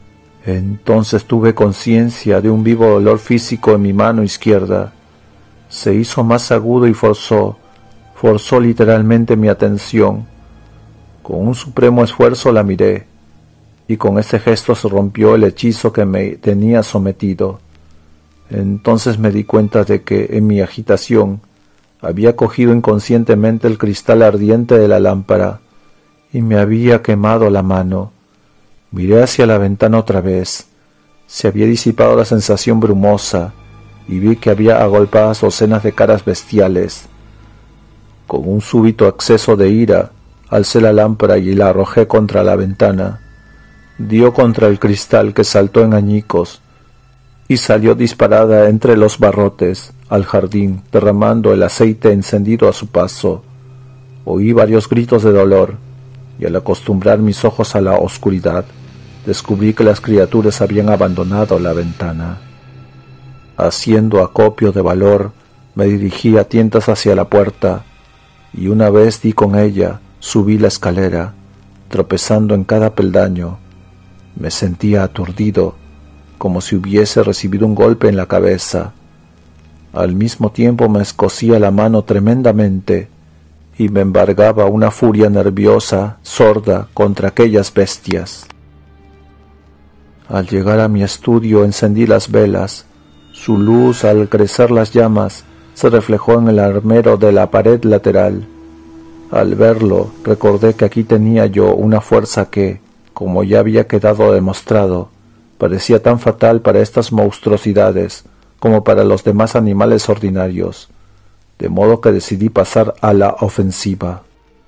Speaker 1: Entonces tuve conciencia de un vivo dolor físico en mi mano izquierda. Se hizo más agudo y forzó, forzó literalmente mi atención. Con un supremo esfuerzo la miré, y con ese gesto se rompió el hechizo que me tenía sometido. Entonces me di cuenta de que, en mi agitación, había cogido inconscientemente el cristal ardiente de la lámpara, y me había quemado la mano. Miré hacia la ventana otra vez. Se había disipado la sensación brumosa, y vi que había agolpadas docenas de caras bestiales. Con un súbito acceso de ira, alcé la lámpara y la arrojé contra la ventana. Dio contra el cristal, que saltó en añicos, y salió disparada entre los barrotes al jardín, derramando el aceite encendido a su paso. Oí varios gritos de dolor, y al acostumbrar mis ojos a la oscuridad, descubrí que las criaturas habían abandonado la ventana. Haciendo acopio de valor, me dirigí a tientas hacia la puerta, y una vez di con ella, subí la escalera, tropezando en cada peldaño. Me sentía aturdido, como si hubiese recibido un golpe en la cabeza. Al mismo tiempo me escocía la mano tremendamente, y me embargaba una furia nerviosa, sorda, contra aquellas bestias. Al llegar a mi estudio encendí las velas. Su luz, al crecer las llamas, se reflejó en el armero de la pared lateral. Al verlo, recordé que aquí tenía yo una fuerza que, como ya había quedado demostrado, parecía tan fatal para estas monstruosidades como para los demás animales ordinarios, de modo que decidí pasar a la ofensiva.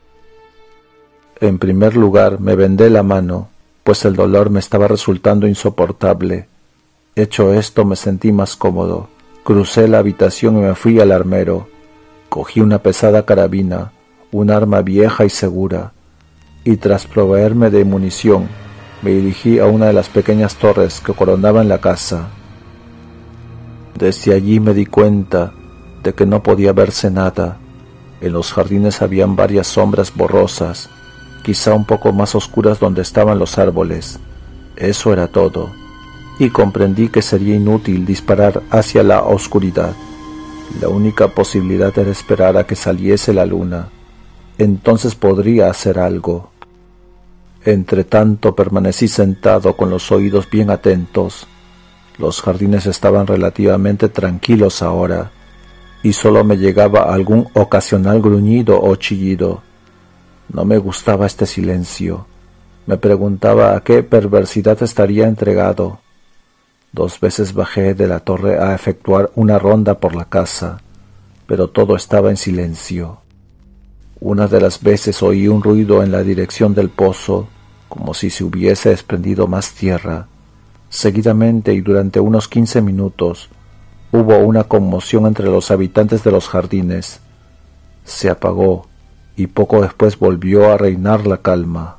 Speaker 1: En primer lugar me vendé la mano, pues el dolor me estaba resultando insoportable. Hecho esto, me sentí más cómodo. Crucé la habitación y me fui al armero. Cogí una pesada carabina, un arma vieja y segura, y tras proveerme de munición, me dirigí a una de las pequeñas torres que coronaban la casa. Desde allí me di cuenta de que no podía verse nada. En los jardines habían varias sombras borrosas, quizá un poco más oscuras donde estaban los árboles. Eso era todo, y comprendí que sería inútil disparar hacia la oscuridad. La única posibilidad era esperar a que saliese la luna. Entonces podría hacer algo. Entretanto permanecí sentado con los oídos bien atentos. Los jardines estaban relativamente tranquilos ahora, y solo me llegaba algún ocasional gruñido o chillido. No me gustaba este silencio. Me preguntaba a qué perversidad estaría entregado. Dos veces bajé de la torre a efectuar una ronda por la casa, pero todo estaba en silencio. Una de las veces oí un ruido en la dirección del pozo, como si se hubiese desprendido más tierra. Seguidamente y durante unos quince minutos hubo una conmoción entre los habitantes de los jardines. Se apagó y poco después volvió a reinar la calma.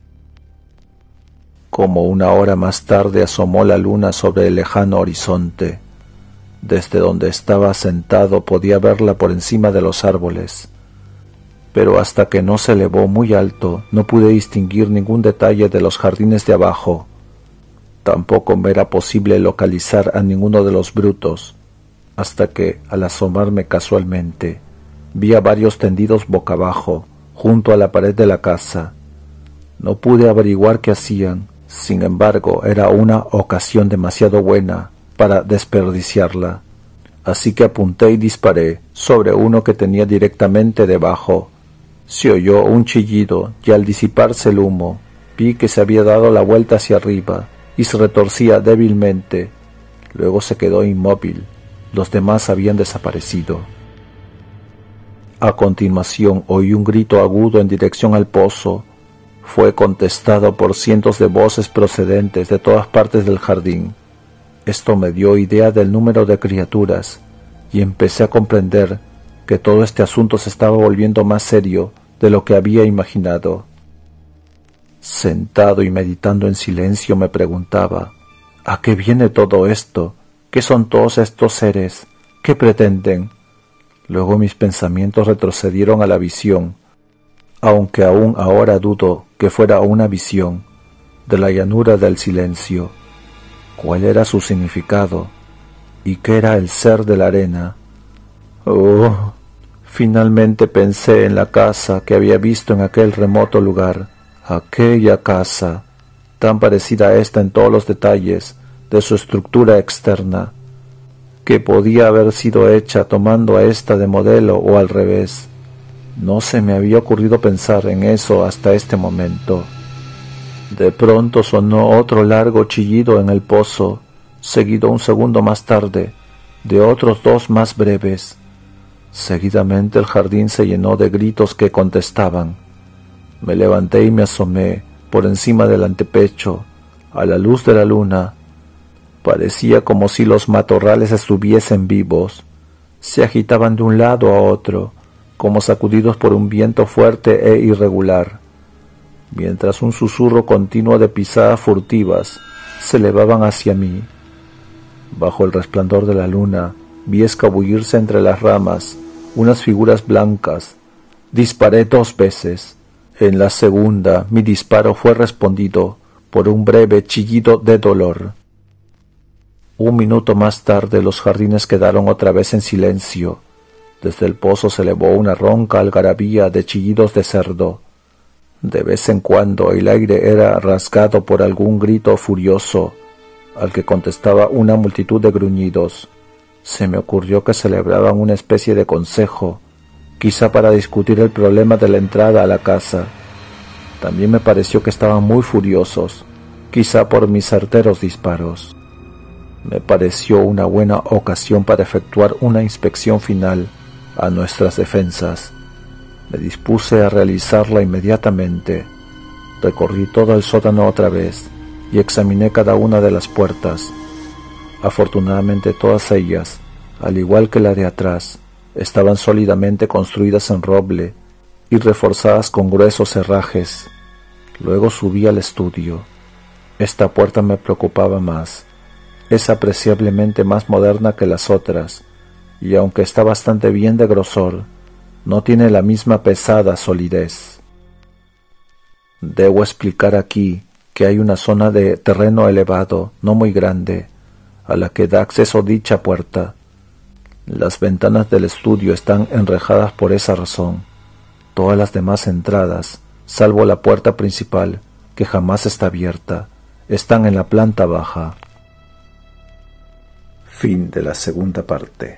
Speaker 1: Como una hora más tarde asomó la luna sobre el lejano horizonte. Desde donde estaba sentado podía verla por encima de los árboles, pero hasta que no se elevó muy alto no pude distinguir ningún detalle de los jardines de abajo. Tampoco me era posible localizar a ninguno de los brutos, hasta que, al asomarme casualmente, vi a varios tendidos boca abajo, junto a la pared de la casa. No pude averiguar qué hacían, sin embargo, era una ocasión demasiado buena para desperdiciarla, así que apunté y disparé sobre uno que tenía directamente debajo. Se oyó un chillido y al disiparse el humo, vi que se había dado la vuelta hacia arriba y se retorcía débilmente. Luego se quedó inmóvil. Los demás habían desaparecido. A continuación oí un grito agudo en dirección al pozo. Fue contestado por cientos de voces procedentes de todas partes del jardín. Esto me dio idea del número de criaturas y empecé a comprender que todo este asunto se estaba volviendo más serio de lo que había imaginado. Sentado y meditando en silencio me preguntaba, ¿a qué viene todo esto? ¿Qué son todos estos seres? ¿Qué pretenden? Luego mis pensamientos retrocedieron a la visión, aunque aún ahora dudo que fuera una visión, de la llanura del silencio. ¿Cuál era su significado? ¿Y qué era el ser de la arena? Oh, finalmente pensé en la casa que había visto en aquel remoto lugar, aquella casa, tan parecida a esta en todos los detalles de su estructura externa, que podía haber sido hecha tomando a esta de modelo o al revés. No se me había ocurrido pensar en eso hasta este momento. De pronto sonó otro largo chillido en el pozo, seguido un segundo más tarde de otros dos más breves. Seguidamente el jardín se llenó de gritos que contestaban. Me levanté y me asomé por encima del antepecho, a la luz de la luna. Parecía como si los matorrales estuviesen vivos. Se agitaban de un lado a otro, como sacudidos por un viento fuerte e irregular, mientras un susurro continuo de pisadas furtivas se elevaban hacia mí. Bajo el resplandor de la luna vi escabullirse entre las ramas unas figuras blancas. Disparé dos veces. En la segunda mi disparo fue respondido por un breve chillido de dolor. Un minuto más tarde los jardines quedaron otra vez en silencio. Desde el pozo se elevó una ronca algarabía de chillidos de cerdo. De vez en cuando el aire era rasgado por algún grito furioso, al que contestaba una multitud de gruñidos. Se me ocurrió que celebraban una especie de consejo, quizá para discutir el problema de la entrada a la casa. También me pareció que estaban muy furiosos, quizá por mis certeros disparos. Me pareció una buena ocasión para efectuar una inspección final a nuestras defensas. Me dispuse a realizarla inmediatamente. Recorrí todo el sótano otra vez y examiné cada una de las puertas. Afortunadamente todas ellas, al igual que la de atrás, estaban sólidamente construidas en roble y reforzadas con gruesos herrajes. Luego subí al estudio. Esta puerta me preocupaba más. Es apreciablemente más moderna que las otras, y aunque está bastante bien de grosor, no tiene la misma pesada solidez. Debo explicar aquí que hay una zona de terreno elevado, no muy grande, a la que da acceso dicha puerta. Las ventanas del estudio están enrejadas por esa razón. Todas las demás entradas, salvo la puerta principal, que jamás está abierta, están en la planta baja. Fin de la segunda parte.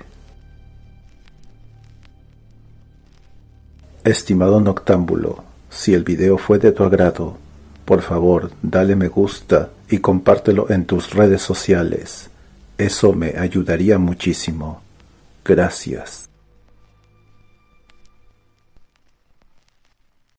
Speaker 1: Estimado noctámbulo, si el video fue de tu agrado, por favor dale me gusta y compártelo en tus redes sociales. Eso me ayudaría muchísimo. Gracias.